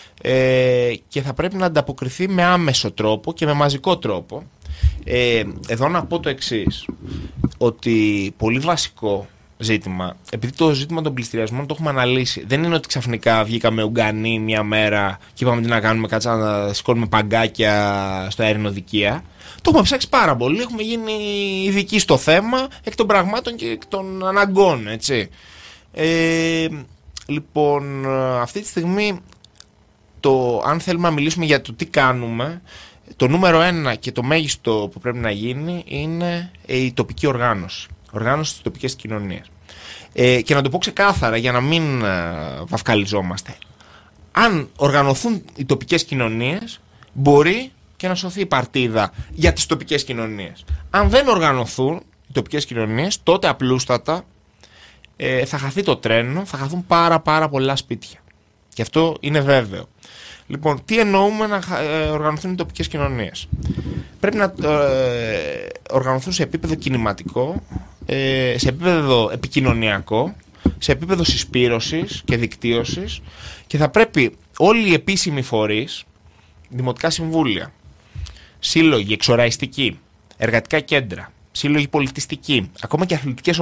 Και θα πρέπει να ανταποκριθεί με άμεσο τρόπο και με μαζικό τρόπο. Εδώ να πω το εξής, ότι πολύ βασικό ζήτημα, επειδή το ζήτημα των πληστηριασμών το έχουμε αναλύσει, δεν είναι ότι ξαφνικά βγήκαμε Ουγγανοί μια μέρα και είπαμε τι να κάνουμε, κάτσα να σηκώνουμε παγκάκια στο αερινοδικεία. Το έχουμε ψάξει πάρα πολύ, έχουμε γίνει ειδικοί στο θέμα εκ των πραγμάτων και εκ των αναγκών, έτσι. Λοιπόν, αυτή τη στιγμή, αν θέλουμε να μιλήσουμε για το τι κάνουμε, το νούμερο 1 και το μέγιστο που πρέπει να γίνει είναι η τοπική οργάνωση. Οργάνωση στις τοπικές κοινωνίες. Και να το πω ξεκάθαρα για να μην βαφκαλιζόμαστε. Αν οργανωθούν οι τοπικές κοινωνίες, μπορεί και να σωθεί η παρτίδα για τις τοπικές κοινωνίες. Αν δεν οργανωθούν οι τοπικές κοινωνίες, τότε απλούστατα θα χαθεί το τρένο, θα χαθούν πάρα πολλά σπίτια. Και αυτό είναι βέβαιο. Λοιπόν, τι εννοούμε να οργανωθούν οι τοπικές κοινωνίες? Πρέπει να οργανωθούν σε επίπεδο κινηματικό, σε επίπεδο επικοινωνιακό, σε επίπεδο συσπήρωσης και δικτύωσης, και θα πρέπει όλοι οι επίσημοι φορείς, δημοτικά συμβούλια, σύλλογοι εξοραϊστικοί, εργατικά κέντρα, σύλλογοι πολιτιστικοί, ακόμα και αθλητικές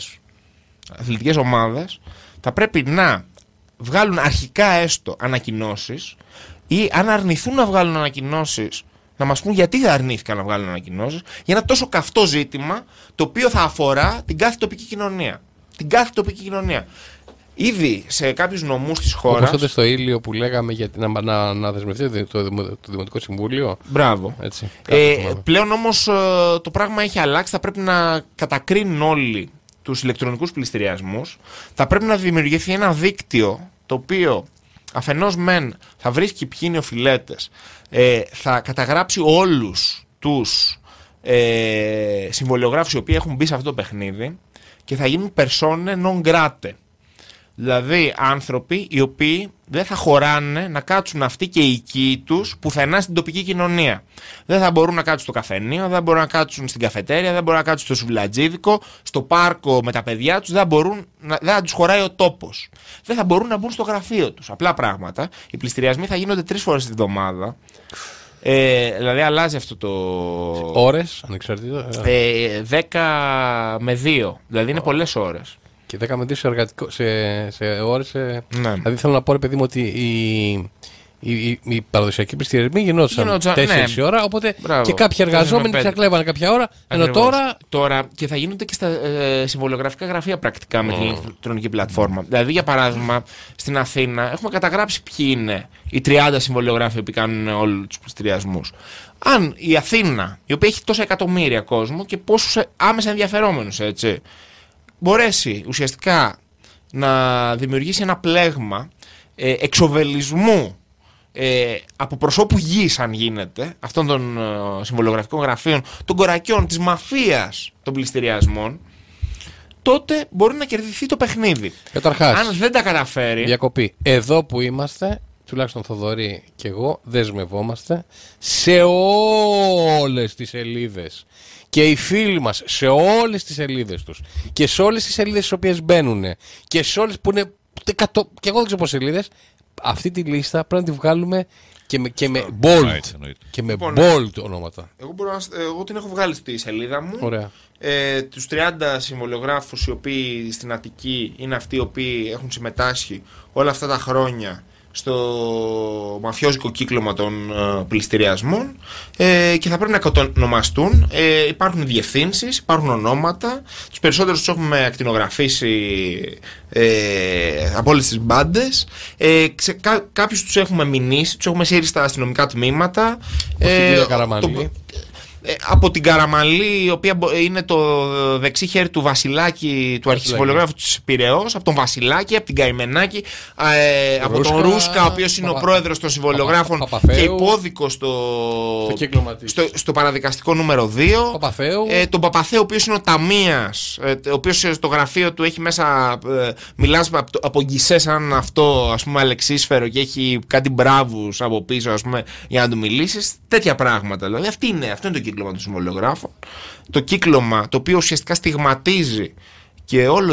ομάδες, θα πρέπει να βγάλουν αρχικά έστω ανακοινώσεις, ή αν αρνηθούν να βγάλουν ανακοινώσεις, να μας πούν γιατί δεν αρνήθηκαν να βγάλουν ανακοινώσεις για ένα τόσο καυτό ζήτημα, το οποίο θα αφορά την κάθε τοπική κοινωνία. Ήδη σε κάποιους νομούς της χώρας. Όπως τότε στο Ήλιο που λέγαμε για να δεσμευτεί το Δημοτικό Συμβούλιο. Μπράβο. Έτσι, πλέον όμως το πράγμα έχει αλλάξει. Θα πρέπει να κατακρίνουν όλοι τους ηλεκτρονικούς πληστηριασμούς. Θα πρέπει να δημιουργηθεί ένα δίκτυο το οποίο αφενός μεν θα βρίσκει ποιοι είναι οι οφειλέτες, θα καταγράψει όλους τους συμβολιογράφους οι οποίοι έχουν μπει σε αυτό το παιχνίδι και θα γίνουν persone non grate. Δηλαδή άνθρωποι οι οποίοι δεν θα χωράνε να κάτσουν αυτοί και οι οικοί τους πουθενά στην τοπική κοινωνία. Δεν θα μπορούν να κάτσουν στο καφενείο, δεν θα μπορούν να κάτσουν στην καφετέρια, δεν μπορούν να κάτσουν στο σουβλατζίδικο, στο πάρκο με τα παιδιά τους, δεν θα τους χωράει ο τόπος. Δεν θα μπορούν να μπουν στο γραφείο τους. Απλά πράγματα. Οι πληστηριασμοί θα γίνονται 3 φορές τη βδομάδα. Δηλαδή αλλάζει αυτό το. Ώρες, ανεξαρτήτως. 10 με 2. Δηλαδή είναι πολλές ώρες. Και 10 με 2 σε ώρες. Ναι. Δηλαδή θέλω να πω, ρε παιδί μου, ότι οι παραδοσιακοί πληστηριασμοί γινόντουσαν 4 η ώρα. Οπότε και κάποιοι εργαζόμενοι ξακλέβανε κάποια ώρα. Ενώ τώρα και θα γίνονται και στα συμβολογραφικά γραφεία πρακτικά με την ηλεκτρονική πλατφόρμα. Δηλαδή, για παράδειγμα, στην Αθήνα έχουμε καταγράψει ποιοι είναι οι 30 συμβολογράφοι που κάνουν όλους τους πληστηριασμούς. Αν η Αθήνα, η οποία έχει τόσα εκατομμύρια κόσμο και πόσους άμεσα ενδιαφερόμενους, έτσι, μπορέσει ουσιαστικά να δημιουργήσει ένα πλέγμα εξοβελισμού από προσώπου γης, αν γίνεται, αυτών των συμβολογραφικών γραφείων, των κορακιών, της μαφίας των πληστηριασμών, τότε μπορεί να κερδιθεί το παιχνίδι. Καταρχάς, αν δεν τα καταφέρει. Διακοπή. Εδώ που είμαστε, τουλάχιστον Θοδωρή και εγώ, δεσμευόμαστε σε όλες τις σελίδες. Και οι φίλοι μας σε όλες τις σελίδες τους και σε όλες τις σελίδες στις οποίες μπαίνουν και σε όλες που είναι και εγώ δεν ξέρω πόσες σελίδες, αυτή τη λίστα πρέπει να τη βγάλουμε και με bold, και με bold ονόματα. Εγώ την έχω βγάλει στη σελίδα μου. Ωραία. Τους 30 συμβολογράφους οι οποίοι στην Αττική είναι αυτοί οι οποίοι έχουν συμμετάσχει όλα αυτά τα χρόνια στο μαφιόζικο κύκλωμα των πληστηριασμών και θα πρέπει να κατονομαστούν. Υπάρχουν διευθύνσεις, υπάρχουν ονόματα. Τους περισσότερους τους έχουμε ακτινογραφήσει από όλες τις μπάντες. Κάποιους τους έχουμε μηνύσει, τους έχουμε σύρει στα αστυνομικά τμήματα. Από την Καραμαλή, η οποία είναι το δεξί χέρι του Βασιλάκη, του αρχισυμβολογράφου της Πειραιώς, από τον Βασιλάκη, από την Καημενάκη, από τον Ρούσκα, ο οποίος είναι ο πρόεδρος των συμβολογράφων και υπόδικο στο παραδικαστικό νούμερο 2. Τον Παπαθέου, ο οποίος είναι ο ταμείας, ο οποίος στο γραφείο του έχει μέσα, μιλάς από γκισέ σαν αυτό, ας πούμε, αλεξίσφαιρο και έχει κάτι μπράβους από πίσω, ας πούμε, για να του μιλήσεις. Τέτοια πράγματα. Δηλαδή αυτό είναι το κύκλωμα των συμβολογράφων. Το κύκλωμα το οποίο ουσιαστικά στιγματίζει και όλο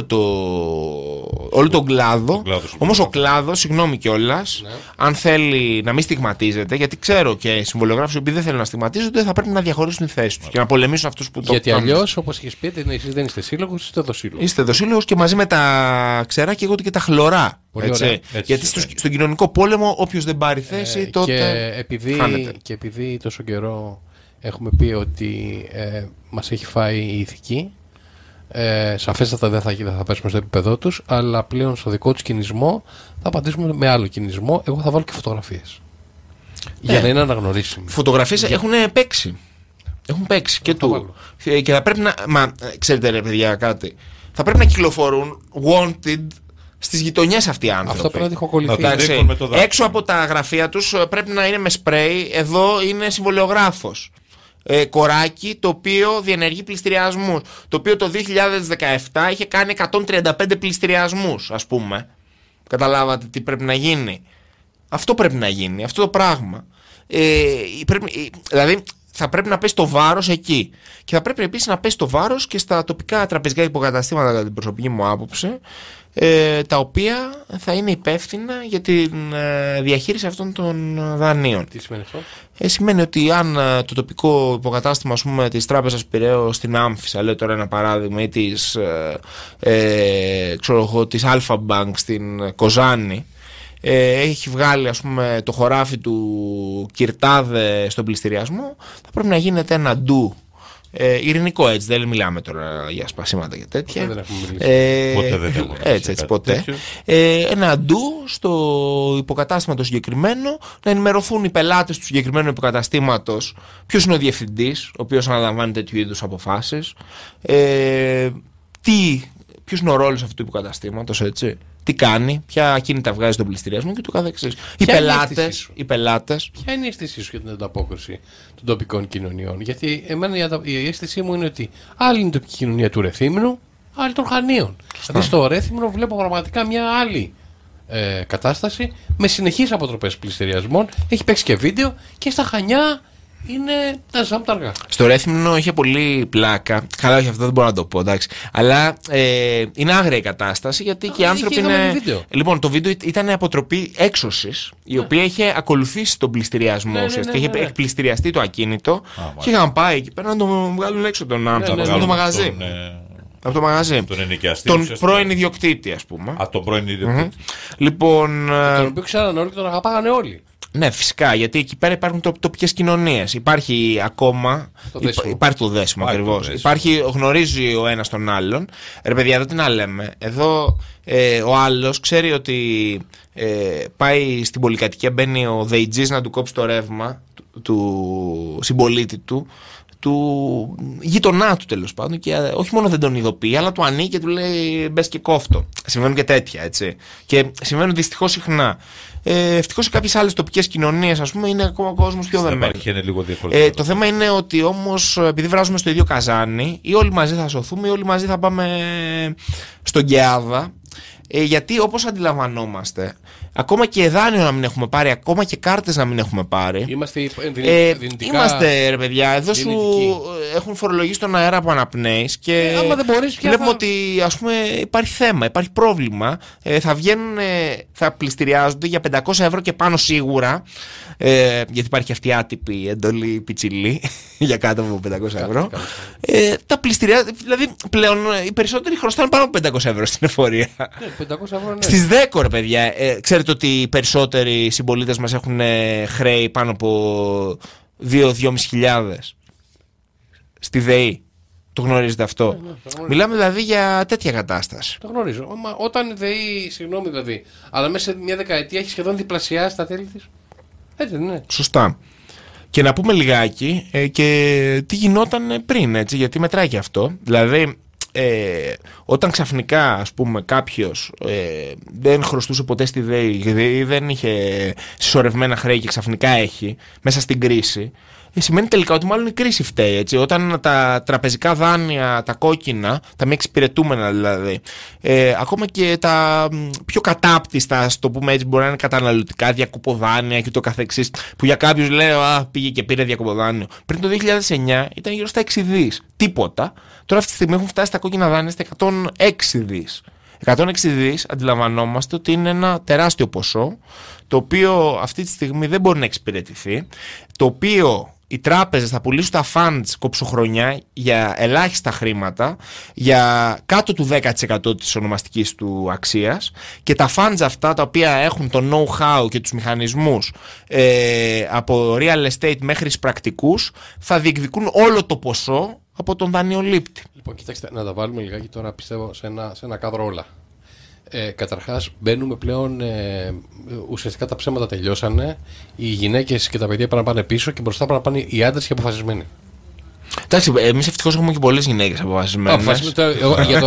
τον κλάδο. Όμως ο κλάδος, συγγνώμη κιόλας, αν θέλει να μην στιγματίζεται, γιατί ξέρω και συμβολογράφους οι οποίοι δεν θέλουν να στιγματίζονται, θα πρέπει να διαχωρίσουν τη θέση τους και να πολεμήσουν αυτούς που το κάνουν. Γιατί αλλιώς, όπως έχεις πει, εσείς δεν είστε σύλλογος, είστε δοσύλλογος. Είστε δοσύλλογος και μαζί με τα ξερά και εγώ και τα χλωρά. Έτσι. Γιατί στον κοινωνικό πόλεμο, όποιος δεν πάρει θέση, τότε. Και επειδή τόσο καιρό έχουμε πει ότι μας έχει φάει η ηθική, σαφέστατα δεν θα πέσουμε στο επίπεδό τους, αλλά πλέον στο δικό τους κινησμό θα απαντήσουμε με άλλο κινησμό. Εγώ θα βάλω και φωτογραφίες για να είναι αναγνωρίσιμοι. Φωτογραφίες έχουν παίξει. Έχουν παίξει και του. Και θα πρέπει να. Μα ξέρετε, ρε παιδιά, κάτι. Θα πρέπει να κυκλοφορούν wanted στις γειτονιές αυτοί οι άνθρωποι. Αυτό πρέπει να τυχοκολληθεί. Έξω από τα γραφεία τους πρέπει να είναι με σπρέι. Εδώ είναι συμβολιογράφος. Κοράκι, το οποίο διενεργεί πληστηριασμούς. Το οποίο το 2017 είχε κάνει 135 πληστηριασμούς, ας πούμε. Καταλάβατε τι πρέπει να γίνει. Αυτό πρέπει να γίνει, αυτό το πράγμα. Δηλαδή θα πρέπει να πέσει το βάρος εκεί. Και θα πρέπει επίσης να πέσει το βάρος και στα τοπικά τραπεζικά υποκαταστήματα, κατά την προσωπική μου άποψη, τα οποία θα είναι υπεύθυνα για τη διαχείριση αυτών των δανείων. Τι σημαίνει αυτό? Σημαίνει ότι αν το τοπικό υποκατάστημα, ας πούμε, της Τράπεζας Πειραιώς στην Άμφισσα, λέω τώρα ένα παράδειγμα, ή της Αλφα Bank στην Κοζάνη, έχει βγάλει, ας πούμε, το χωράφι του Κυρτάδε στον πληστηριασμό, θα πρέπει να γίνεται ένα ντου. Ειρηνικό, έτσι, δεν μιλάμε τώρα για σπασίματα και τέτοια. Ποτέ δεν έχουμε έτσι, ποτέ. Ένα ντου στο υποκατάστημα το συγκεκριμένο, να ενημερωθούν οι πελάτες του συγκεκριμένου υποκαταστήματος ποιος είναι ο διευθυντής, ο οποίος αναλαμβάνει τέτοιου είδους αποφάσεις, ποιος είναι ο ρόλος αυτού του υποκαταστήματος, έτσι. Τι κάνει, ποια ακίνητα βγάζει στον πληστηριασμό και το καθεξής. Οι πελάτες. Ποια είναι η αίσθησή σου για την ανταπόκριση των τοπικών κοινωνιών? Γιατί εμένα η αίσθησή μου είναι ότι άλλη είναι η τοπική κοινωνία του Ρεθύμνου, άλλη των Χανίων. Δηλαδή στο Ρέθυμνο βλέπω πραγματικά μια άλλη κατάσταση με συνεχείς αποτροπές πληστηριασμών. Έχει παίξει και βίντεο, και στα Χανιά είναι τα ζάμπταργα. Στο Ρέθυμνο είχε πολύ πλάκα. Καλά, όχι, αυτό δεν μπορώ να το πω, εντάξει. Αλλά είναι άγρια η κατάσταση γιατί και οι άνθρωποι είναι. Λοιπόν, το βίντεο ήταν αποτροπή έξωσης, η οποία είχε ακολουθήσει τον πληστηριασμό ουσιαστικά. Είχε εκπληστηριαστεί το ακίνητο και είχαν πάει εκεί πέρα να τον βγάλουν έξω τον άνθρωπο από το μαγαζί. Από το μαγαζί. Τον πρώην ιδιοκτήτη, ας πούμε. Τον πρώην ιδιοκτήτη. Λοιπόν. Τον οποίο ξέραν όλοι και τον αγαπάγανε όλοι. Ναι, φυσικά, γιατί εκεί πέρα υπάρχουν τοπικές κοινωνίες. Υπάρχει ακόμα. Υπάρχει το δέσιμο ακριβώς. Γνωρίζει ο ένας τον άλλον. Ρε παιδιά, εδώ τι να λέμε. Εδώ ο άλλος ξέρει ότι πάει στην πολυκατοικία, μπαίνει ο Δεϊτζής να του κόψει το ρεύμα του συμπολίτη του γειτονά του τέλος πάντων, και όχι μόνο δεν τον ειδοποιεί, αλλά του ανοίγει και του λέει μπες και κόφτο. Συμβαίνουν και τέτοια, έτσι. Και συμβαίνουν δυστυχώς συχνά. Ευτυχώς σε κάποιες άλλες τοπικές κοινωνίες, ας πούμε, είναι ακόμα ο κόσμος πιο δεμένος. Το θέμα είναι ότι όμως, επειδή βράζουμε στο ίδιο καζάνι, ή όλοι μαζί θα σωθούμε ή όλοι μαζί θα πάμε στον Γκεάδα. Γιατί όπως αντιλαμβανόμαστε, ακόμα και δάνειο να μην έχουμε πάρει, ακόμα και κάρτες να μην έχουμε πάρει. Είμαστε ρε παιδιά, εδώ σου έχουν φορολογήσει τον αέρα που αναπνέεις και βλέπουμε ότι ας πούμε υπάρχει θέμα, υπάρχει πρόβλημα. Θα πληστηριάζονται για 500 ευρώ και πάνω σίγουρα, γιατί υπάρχει αυτή η άτυπη εντολή πιτσιλή για κάτω από 500 ευρώ. Τα πληστηριάζονται, δηλαδή πλέον οι περισσότεροι χρωστάνε πάνω από 500 ευρώ στην εφορία. 500 ευρώ, ναι. Στις ΔΕΚΟ, ρε παιδιά, ξέρετε ότι οι περισσότεροι συμπολίτες μας έχουν χρέη πάνω από 2.000-2.500 στη ΔΕΗ. Το γνωρίζετε αυτό? Ναι, μιλάμε δηλαδή για τέτοια κατάσταση. Το γνωρίζω. Όταν η ΔΕΗ, συγγνώμη δηλαδή, αλλά μέσα σε μια δεκαετία έχει σχεδόν διπλασιάσει τα τέλη της. Έτσι δεν είναι? Σωστά. Και να πούμε λιγάκι και τι γινόταν πριν, έτσι, γιατί μετράει και αυτό. Δηλαδή, όταν ξαφνικά, ας πούμε, κάποιος δεν χρωστούσε ποτέ στη ΔΕΗ, δεν είχε συσσωρευμένα χρέη και ξαφνικά έχει μέσα στην κρίση, σημαίνει τελικά ότι μάλλον η κρίση φταίει, έτσι. Όταν τα τραπεζικά δάνεια, τα κόκκινα, τα μη εξυπηρετούμενα δηλαδή, ακόμα και τα πιο κατάπτυστα, ας το πούμε έτσι, μπορεί να είναι καταναλωτικά διακοποδάνεια και το καθεξής, που για κάποιους λέει πήγε και πήρε διακοποδάνειο. Πριν το 2009 ήταν γύρω στα 6 δις. Τίποτα. Τώρα αυτή τη στιγμή έχουν φτάσει τα κόκκινα δάνεια στα 106 δις. 106 δις αντιλαμβανόμαστε ότι είναι ένα τεράστιο ποσό, το οποίο αυτή τη στιγμή δεν μπορεί να εξυπηρετηθεί, το οποίο οι τράπεζες θα πουλήσουν τα funds κοψοχρονιά για ελάχιστα χρήματα, για κάτω του 10% της ονομαστικής του αξίας, και τα funds αυτά τα οποία έχουν το know-how και τους μηχανισμούς από real estate μέχρι πρακτικούς θα διεκδικούν όλο το ποσό από τον δανειολήπτη. Λοιπόν, κοιτάξτε, να τα βάλουμε λιγάκι τώρα, πιστεύω, σε ένα κάδρο όλα. Καταρχάς, μπαίνουμε πλέον. Ουσιαστικά τα ψέματα τελειώσανε. Οι γυναίκες και τα παιδιά πρέπει να πάνε πίσω και μπροστά πρέπει να πάνε οι άντρες και αποφασισμένοι. Εντάξει, εμείς ευτυχώς έχουμε και πολλές γυναίκες αποφασισμένες. Για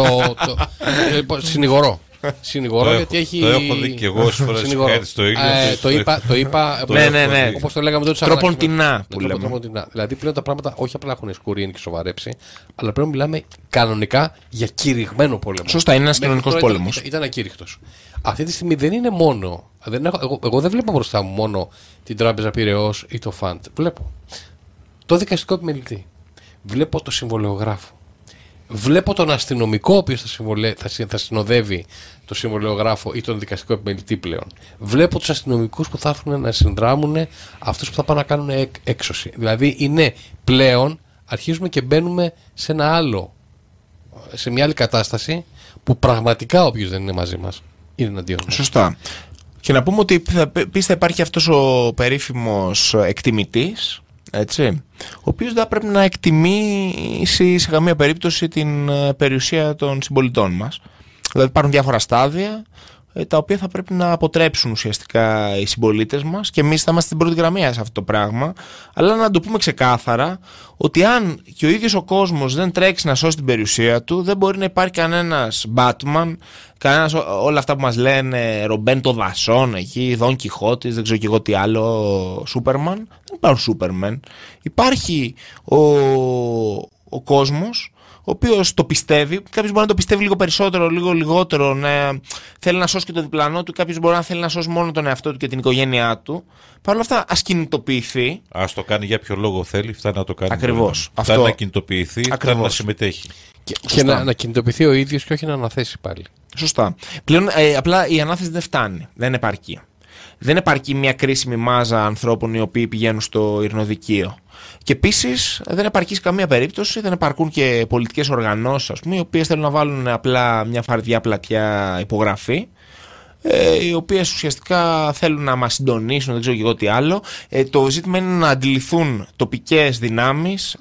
το συνηγορώ. Συνηγορώ γιατί έχει. Το έχω δει και εγώ στις φορές στο ίδιο. Το είπα. Ναι. Όπως το λέγαμε τότε. Τροποντινά που λέμε. Δηλαδή πλέον τα πράγματα όχι απλά έχουν σκουρίνει και σοβαρέψει, αλλά πρέπει να μιλάμε κανονικά για κηρυγμένο πόλεμο. Σωστά, είναι ένας κοινωνικός πόλεμος. Ήταν ακήρυχτος. Αυτή τη στιγμή δεν είναι μόνο. Εγώ δεν βλέπω μπροστά μου μόνο την Τράπεζα Πειραιώς ή το ΦΑΝΤ. Βλέπω το δικαστικό επιμελητή. Βλέπω το συμβολεογράφο. Βλέπω τον αστυνομικό ο οποίος θα συνοδεύει το συμβολεογράφο ή τον δικαστικό επιμελητή πλέον. Βλέπω τους αστυνομικούς που θα έρθουν να συνδράμουν αυτούς που θα πάνε να κάνουν έξωση. Δηλαδή είναι πλέον, αρχίζουμε και μπαίνουμε σε σε μια άλλη κατάσταση που πραγματικά όποιος δεν είναι μαζί μας είναι εναντίον μας. Σωστά. Και να πούμε ότι επίσης θα υπάρχει αυτός ο περίφημος εκτιμητής, έτσι, ο οποίος δεν πρέπει να εκτιμήσει σε καμία περίπτωση την περιουσία των συμπολιτών μας. Δηλαδή υπάρχουν διάφορα στάδια τα οποία θα πρέπει να αποτρέψουν ουσιαστικά οι συμπολίτες μας, και εμείς θα είμαστε στην πρώτη γραμμή σε αυτό το πράγμα. Αλλά να το πούμε ξεκάθαρα ότι αν και ο ίδιος ο κόσμος δεν τρέξει να σώσει την περιουσία του, δεν μπορεί να υπάρχει κανένας Batman, όλα αυτά που μας λένε Ρομπέν το Δασόν εκεί, Δον Κιχώτης, δεν ξέρω και εγώ τι άλλο, Σούπερμαν. Δεν υπάρχουν Σούπερμαν. Υπάρχει ο κόσμος, ο οποίος το πιστεύει. Κάποιος μπορεί να το πιστεύει λίγο περισσότερο, λίγο λιγότερο, να θέλει να σώσει και το διπλανό του. Κάποιος μπορεί να θέλει να σώσει μόνο τον εαυτό του και την οικογένειά του. Παρ' όλα αυτά, ας κινητοποιηθεί. Ας το κάνει για ποιο λόγο θέλει, φτάνει να το κάνει. Ακριβώς. Φτάνει να κινητοποιηθεί, φτάνει να συμμετέχει. Και να κινητοποιηθεί ο ίδιος και όχι να αναθέσει πάλι. Σωστά. Πλέον απλά η ανάθεση δεν φτάνει. Δεν επαρκεί. Δεν επαρκεί μια κρίσιμη μάζα ανθρώπων οι οποίοι πηγαίνουν στο ειρηνοδικείο. Και επίσης δεν επαρκεί σε καμία περίπτωση, δεν επαρκούν και πολιτικές οργανώσεις, ας πούμε, οι οποίες θέλουν να βάλουν απλά μια φαρδιά πλατιά υπογραφή, οι οποίες ουσιαστικά θέλουν να μας συντονίσουν, δεν ξέρω και εγώ τι άλλο. Το ζήτημα είναι να αντιληφθούν τοπικές δυνάμεις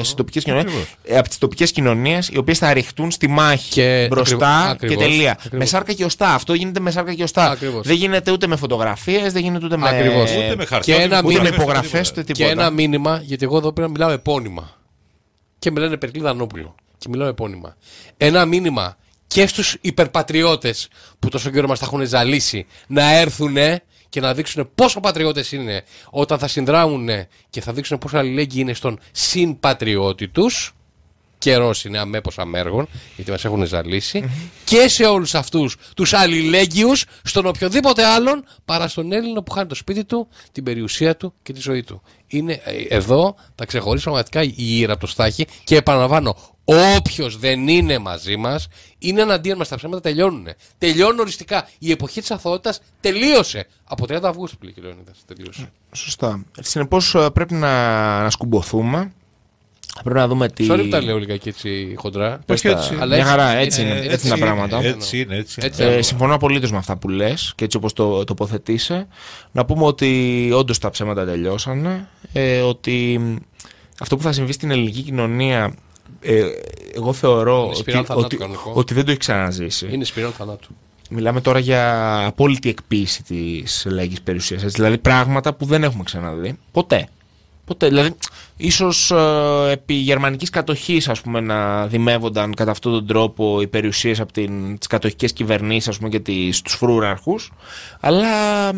από τις τοπικές κοινωνίες, οι οποίες θα ρηχτούν στη μάχη και μπροστά και τελεία. Ακριβώς. Με σάρκα και οστά. Αυτό γίνεται με σάρκα και οστά. Ακριβώς. Δεν γίνεται ούτε με φωτογραφίες, δεν γίνεται ούτε με χαρτιά, ούτε με υπογραφές, ούτε τίποτα. Και ένα μήνυμα, γιατί εγώ εδώ πρέπει να μιλάω επώνυμα. Και με λένε Περικλή Δανόπουλο. Και μιλάω επώνυμα. Ένα μήνυμα και στους υπερπατριώτες που τόσο καιρό μας τα έχουν ζαλίσει να έρθουν και να δείξουν πόσο πατριώτες είναι όταν θα συνδράμουν και θα δείξουν πόσο αλληλέγγυοι είναι στον συμπατριώτη τους. Καιρός είναι αμέπως αμέργων, γιατί μας έχουν ζαλίσει. Και σε όλους αυτούς τους αλληλέγγυους, στον οποιοδήποτε άλλον παρά στον Έλληνα που χάνει το σπίτι του, την περιουσία του και τη ζωή του. Είναι εδώ, τα ξεχωρίσω πραγματικά η ήρα από το στάχι και επαναλαμβάνω. Όποιος δεν είναι μαζί μας είναι εναντίον μας. Τα ψέματα τελειώνουν. Τελειώνουν οριστικά. Η εποχή της αθωότητας τελείωσε. Από 30 Αυγούστου, πλέον, κύριε Λεωνίδα. Τελείωσε. Σωστά. Συνεπώς πρέπει να σκουμπωθούμε. Πρέπει να δούμε τι. Sorry που τα λέω λιγάκι έτσι χοντρά. Μια χαρά, έτσι είναι τα πράγματα. Έτσι είναι. Συμφωνώ απολύτως με αυτά που λες και έτσι όπως το τοποθετήσε. Να πούμε ότι όντως τα ψέματα τελειώσανε. ότι αυτό που θα συμβεί στην ελληνική κοινωνία, εγώ θεωρώ ότι δεν το έχει ξαναζήσει. Είναι σπιράλ θανάτου. Μιλάμε τώρα για απόλυτη εκποίηση της λαϊκής περιουσίας. Δηλαδή πράγματα που δεν έχουμε ξαναδεί ποτέ. Δηλαδή, ίσως επί γερμανικής κατοχής, ας πούμε, να δημεύονταν κατά αυτόν τον τρόπο οι περιουσίες από τις κατοχικές κυβερνήσεις, ας πούμε, και τους φρούραρχους. Αλλά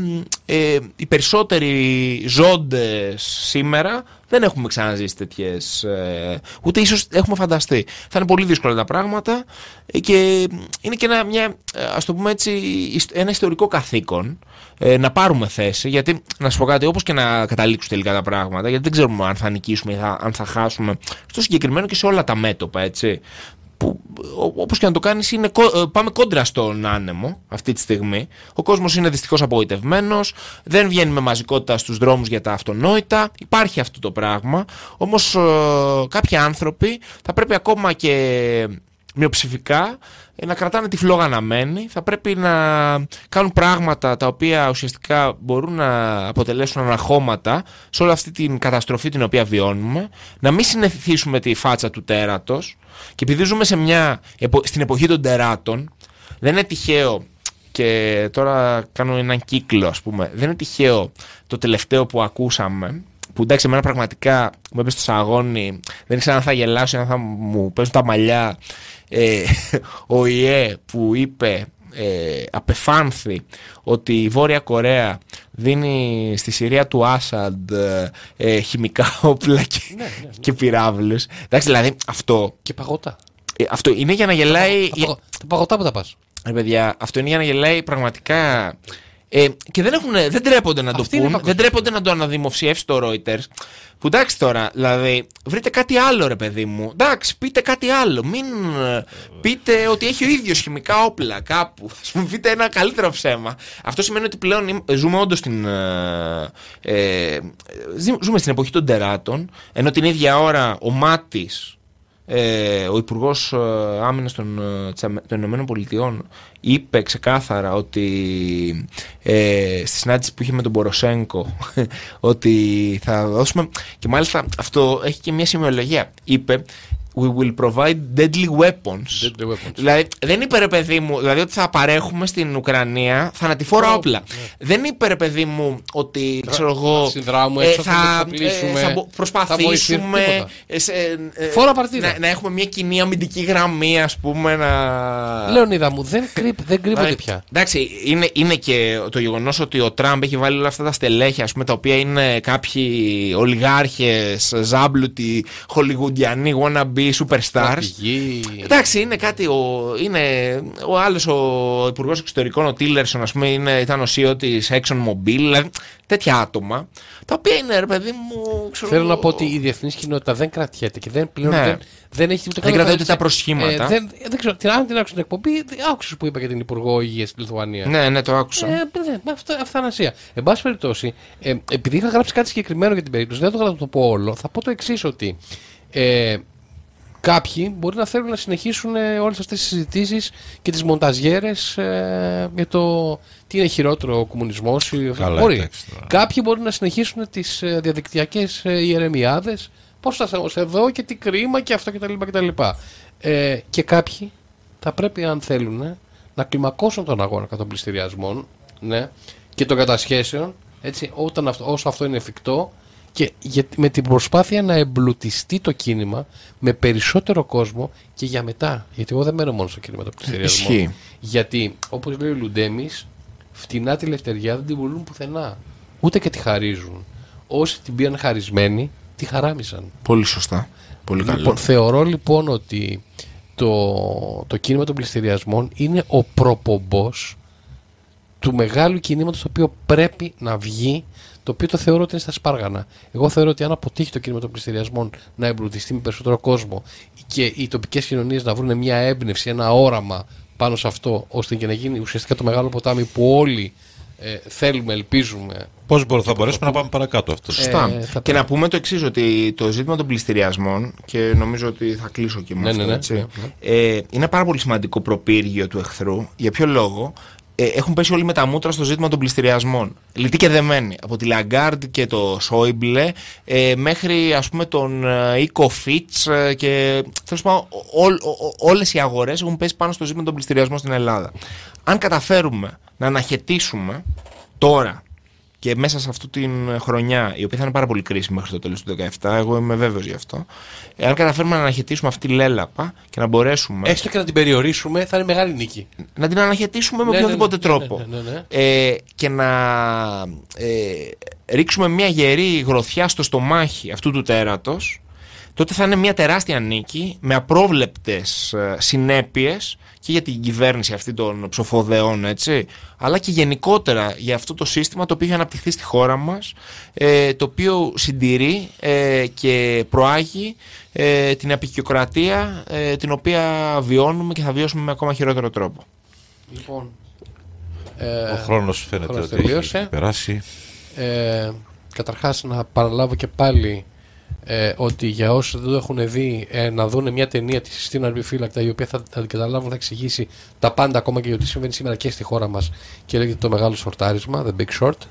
οι περισσότεροι ζώντες σήμερα δεν έχουμε ξαναζήσει τέτοιες, ούτε ίσως έχουμε φανταστεί. Θα είναι πολύ δύσκολα τα πράγματα και είναι και ας το πούμε έτσι, ένα ιστορικό καθήκον να πάρουμε θέση, γιατί να σου πω κάτι, όπως και να καταλήξουν τελικά τα πράγματα, γιατί δεν ξέρουμε αν θα νικήσουμε ή αν θα χάσουμε, στο συγκεκριμένο και σε όλα τα μέτωπα, έτσι. Που, όπως και να το κάνεις, πάμε κόντρα στον άνεμο αυτή τη στιγμή. Ο κόσμος είναι δυστυχώς απογοητευμένος, δεν βγαίνει με μαζικότητα στους δρόμους για τα αυτονόητα. Υπάρχει αυτό το πράγμα. Όμως κάποιοι άνθρωποι θα πρέπει ακόμα και μειοψηφικά να κρατάνε τη φλόγα αναμένη. Θα πρέπει να κάνουν πράγματα τα οποία ουσιαστικά μπορούν να αποτελέσουν αναχώματα σε όλη αυτή την καταστροφή την οποία βιώνουμε. Να μην συνηθίσουμε τη φάτσα του τέρατος. Και επειδή ζούμε στην εποχή των τεράτων, δεν είναι τυχαίο, και τώρα κάνω έναν κύκλο, ας πούμε, δεν είναι τυχαίο το τελευταίο που ακούσαμε, που εντάξει εμένα πραγματικά μου έπεσε στο σαγόνι, δεν ήξερα αν θα γελάσω ή αν θα μου πέσουν τα μαλλιά, ο ΙΕ που είπε, απεφάνθη ότι η Βόρεια Κορέα δίνει στη Συρία του Άσαντ χημικά όπλα και πυράβλους. Εντάξει, δηλαδή αυτό. Και παγωτά. Αυτό είναι για να γελάει. Τα παγωτά που τα πας. Παιδιά, αυτό είναι για να γελάει πραγματικά. Και δεν τρέπονται να το πούν, δεν τρέπονται να το αναδημοσιεύσει το Reuters. Που εντάξει τώρα, δηλαδή, βρείτε κάτι άλλο, ρε παιδί μου. Εντάξει, πείτε κάτι άλλο. Μην πείτε ότι έχει ο ίδιος χημικά όπλα κάπου. Πείτε ένα καλύτερο ψέμα. Αυτό σημαίνει ότι πλέον ζούμε όντως ζούμε στην εποχή των τεράτων, ενώ την ίδια ώρα ο Μάτης, ο Υπουργός Άμυνας των Ηνωμένων Πολιτειών, είπε ξεκάθαρα ότι στη συνάντηση που είχε με τον Ποροσέγκο ότι θα δώσουμε, και μάλιστα αυτό έχει και μια σημειολογία, είπε we will provide deadly weapons. Δηλαδή δεν είπε, ρε παιδί μου, δηλαδή ότι θα παρέχουμε στην Ουκρανία θανατηφόρα όπλα. Δεν είπε, ρε παιδί μου, ότι ξέρω εγώ θα προσπαθήσουμε να έχουμε μια κοινή αμυντική γραμμή, ας πούμε. Λεωνίδα μου, δεν κρύβονται πια. Εντάξει, είναι και το γεγονός ότι ο Τραμπ έχει βάλει όλα αυτά τα στελέχη, ας πούμε, τα οποία είναι κάποιοι ολιγάρχες, ζάμπλουτοι, χολιγουντιανοί, wannabe εκπομπή Superstars. Εντάξει, είναι κάτι. Ο άλλος ο υπουργός εξωτερικών, ο Τίλερσον, ας πούμε, ήταν ο CEO της ExxonMobil. Δηλαδή, τέτοια άτομα. Τα οποία είναι, ρε παιδί μου. Θέλω να πω ότι η διεθνής κοινότητα δεν κρατιέται και δεν έχει ούτε δεν κρατάει ούτε τα προσχήματα. Δεν ξέρω, αν την άκουσα την εκπομπή, άκουσες που είπα για την Υπουργό Υγείας στη Λιθουανία. Ναι, το άκουσα. Αυθανασία. Εν πάση περιπτώσει, επειδή είχα γράψει κάτι συγκεκριμένο για την περίπτωση, δεν θα το πω όλο, θα πω το εξής, ότι κάποιοι μπορεί να θέλουν να συνεχίσουν όλες αυτές τις συζητήσεις και τις μονταζιέρες για το τι είναι χειρότερο ο κομμουνισμός. Μπορεί. Κάποιοι μπορεί να συνεχίσουν τις διαδικτυακές ιερεμιάδες. Πώς θα σε εδώ και τι κρίμα και αυτό κτλ. Και κάποιοι θα πρέπει, αν θέλουν, να κλιμακώσουν τον αγώνα κατά των πληστηριασμών, ναι, και των κατασχέσεων, έτσι, όσο αυτό είναι εφικτό, και με την προσπάθεια να εμπλουτιστεί το κίνημα με περισσότερο κόσμο και για μετά. Γιατί εγώ δεν μένω μόνο στο κίνημα των πληστηριασμών. Γιατί, όπως λέει ο Λουντέμις, φτηνά τη λευτεριά δεν την πουλούν πουθενά. Ούτε και τη χαρίζουν. Όσοι την πήγαν χαρισμένη, τη χαράμισαν. Πολύ σωστά. Πολύ καλό. Θεωρώ λοιπόν ότι το κίνημα των πληστηριασμών είναι ο προπομπός του μεγάλου κινήματος το οποίο πρέπει να βγει, το οποίο το θεωρώ ότι είναι στα σπάργανα. Εγώ θεωρώ ότι αν αποτύχει το κίνημα των πληστηριασμών να εμπλουτιστεί με περισσότερο κόσμο και οι τοπικές κοινωνίες να βρουν μια έμπνευση, ένα όραμα πάνω σε αυτό, ώστε και να γίνει ουσιαστικά το μεγάλο ποτάμι που όλοι θέλουμε, ελπίζουμε. Πώς θα μπορέσουμε να πάμε παρακάτω αυτό. Σωστά. Και να πούμε το εξής, ότι το ζήτημα των πληστηριασμών, και νομίζω ότι θα κλείσω και με αυτό, έτσι, είναι πάρα πολύ σημαντικό προπύργιο του εχθρού. Για ποιο λόγο? Έχουν πέσει όλοι με τα μούτρα στο ζήτημα των πληστηριασμών. Λυτοί και δεμένοι. Από τη Λαγκάρντ και το Σόιμπλε μέχρι, ας πούμε, τον Ίκο Φίτς και τέλος πάντων όλες οι αγορές έχουν πέσει πάνω στο ζήτημα των πληστηριασμών στην Ελλάδα. Αν καταφέρουμε να αναχαιτήσουμε τώρα και μέσα σε αυτή την χρονιά, η οποία θα είναι πάρα πολύ κρίσιμη μέχρι το τέλος του 2017, εγώ είμαι βέβαιος γι' αυτό, αν καταφέρουμε να αναχαιτήσουμε αυτή τη λέλαπα και να μπορέσουμε. Έστω και να την περιορίσουμε, θα είναι μεγάλη νίκη. Να την αναχαιτήσουμε με οποιοδήποτε τρόπο. Και να ρίξουμε μια γερή γροθιά στο στομάχι αυτού του τέρατος, τότε θα είναι μια τεράστια νίκη με απρόβλεπτες συνέπειες και για την κυβέρνηση αυτή των ψοφοδεών, έτσι, αλλά και γενικότερα για αυτό το σύστημα το οποίο έχει αναπτυχθεί στη χώρα μας, το οποίο συντηρεί και προάγει την απεικιοκρατία την οποία βιώνουμε και θα βιώσουμε με ακόμα χειρότερο τρόπο. Λοιπόν, ο χρόνος φαίνεται ότι έχει περάσει. Καταρχάς να παραλάβω και πάλι ότι για όσους δεν το έχουν δει, να δουν μια ταινία της Χριστίνα Αρβιφύλακτα, η οποία θα καταλάβουν, θα εξηγήσει τα πάντα ακόμα και για το τι συμβαίνει σήμερα και στη χώρα μας, και λέγεται Το Μεγάλο Σορτάρισμα, The Big Short.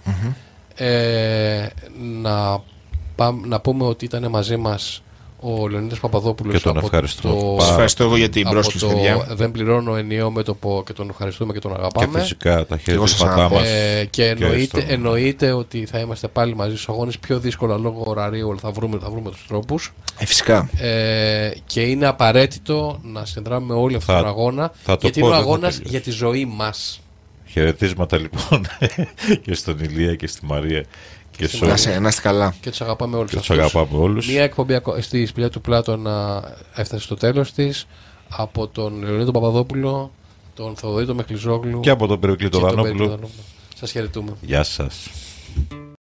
Να πούμε ότι ήταν μαζί μας ο Λεωνίδας Παπαδόπουλος. Και τον ευχαριστώ. Ευχαριστώ εγώ για την πρόσκληση, παιδιά. Δεν πληρώνω ενιαίο μέτωπο, και τον ευχαριστούμε και τον αγαπάμε. Και φυσικά τα χαιρετίσματά μας. Και εννοείται ότι θα είμαστε πάλι μαζί στους αγώνες, πιο δύσκολα λόγω ωραρίου, αλλά θα βρούμε τους τρόπους. Φυσικά. Και είναι απαραίτητο να συνδράμουμε όλοι αυτόν τον αγώνα, γιατί είναι ο αγώνας για τη ζωή μας. Χαιρετίσματα λοιπόν και στον Ηλία και στη Μαρία. Να είστε καλά. Και τους αγαπάμε όλους. Μια εκπομπή στη Σπηλιά του Πλάτωνα έφτασε στο τέλος της, από τον Λεωνίδα Παπαδόπουλο, τον Θοδωρή τον Μεχλιζόγλου και από τον Περικλή τον Δανόπουλο. Σας χαιρετούμε. Γεια σας.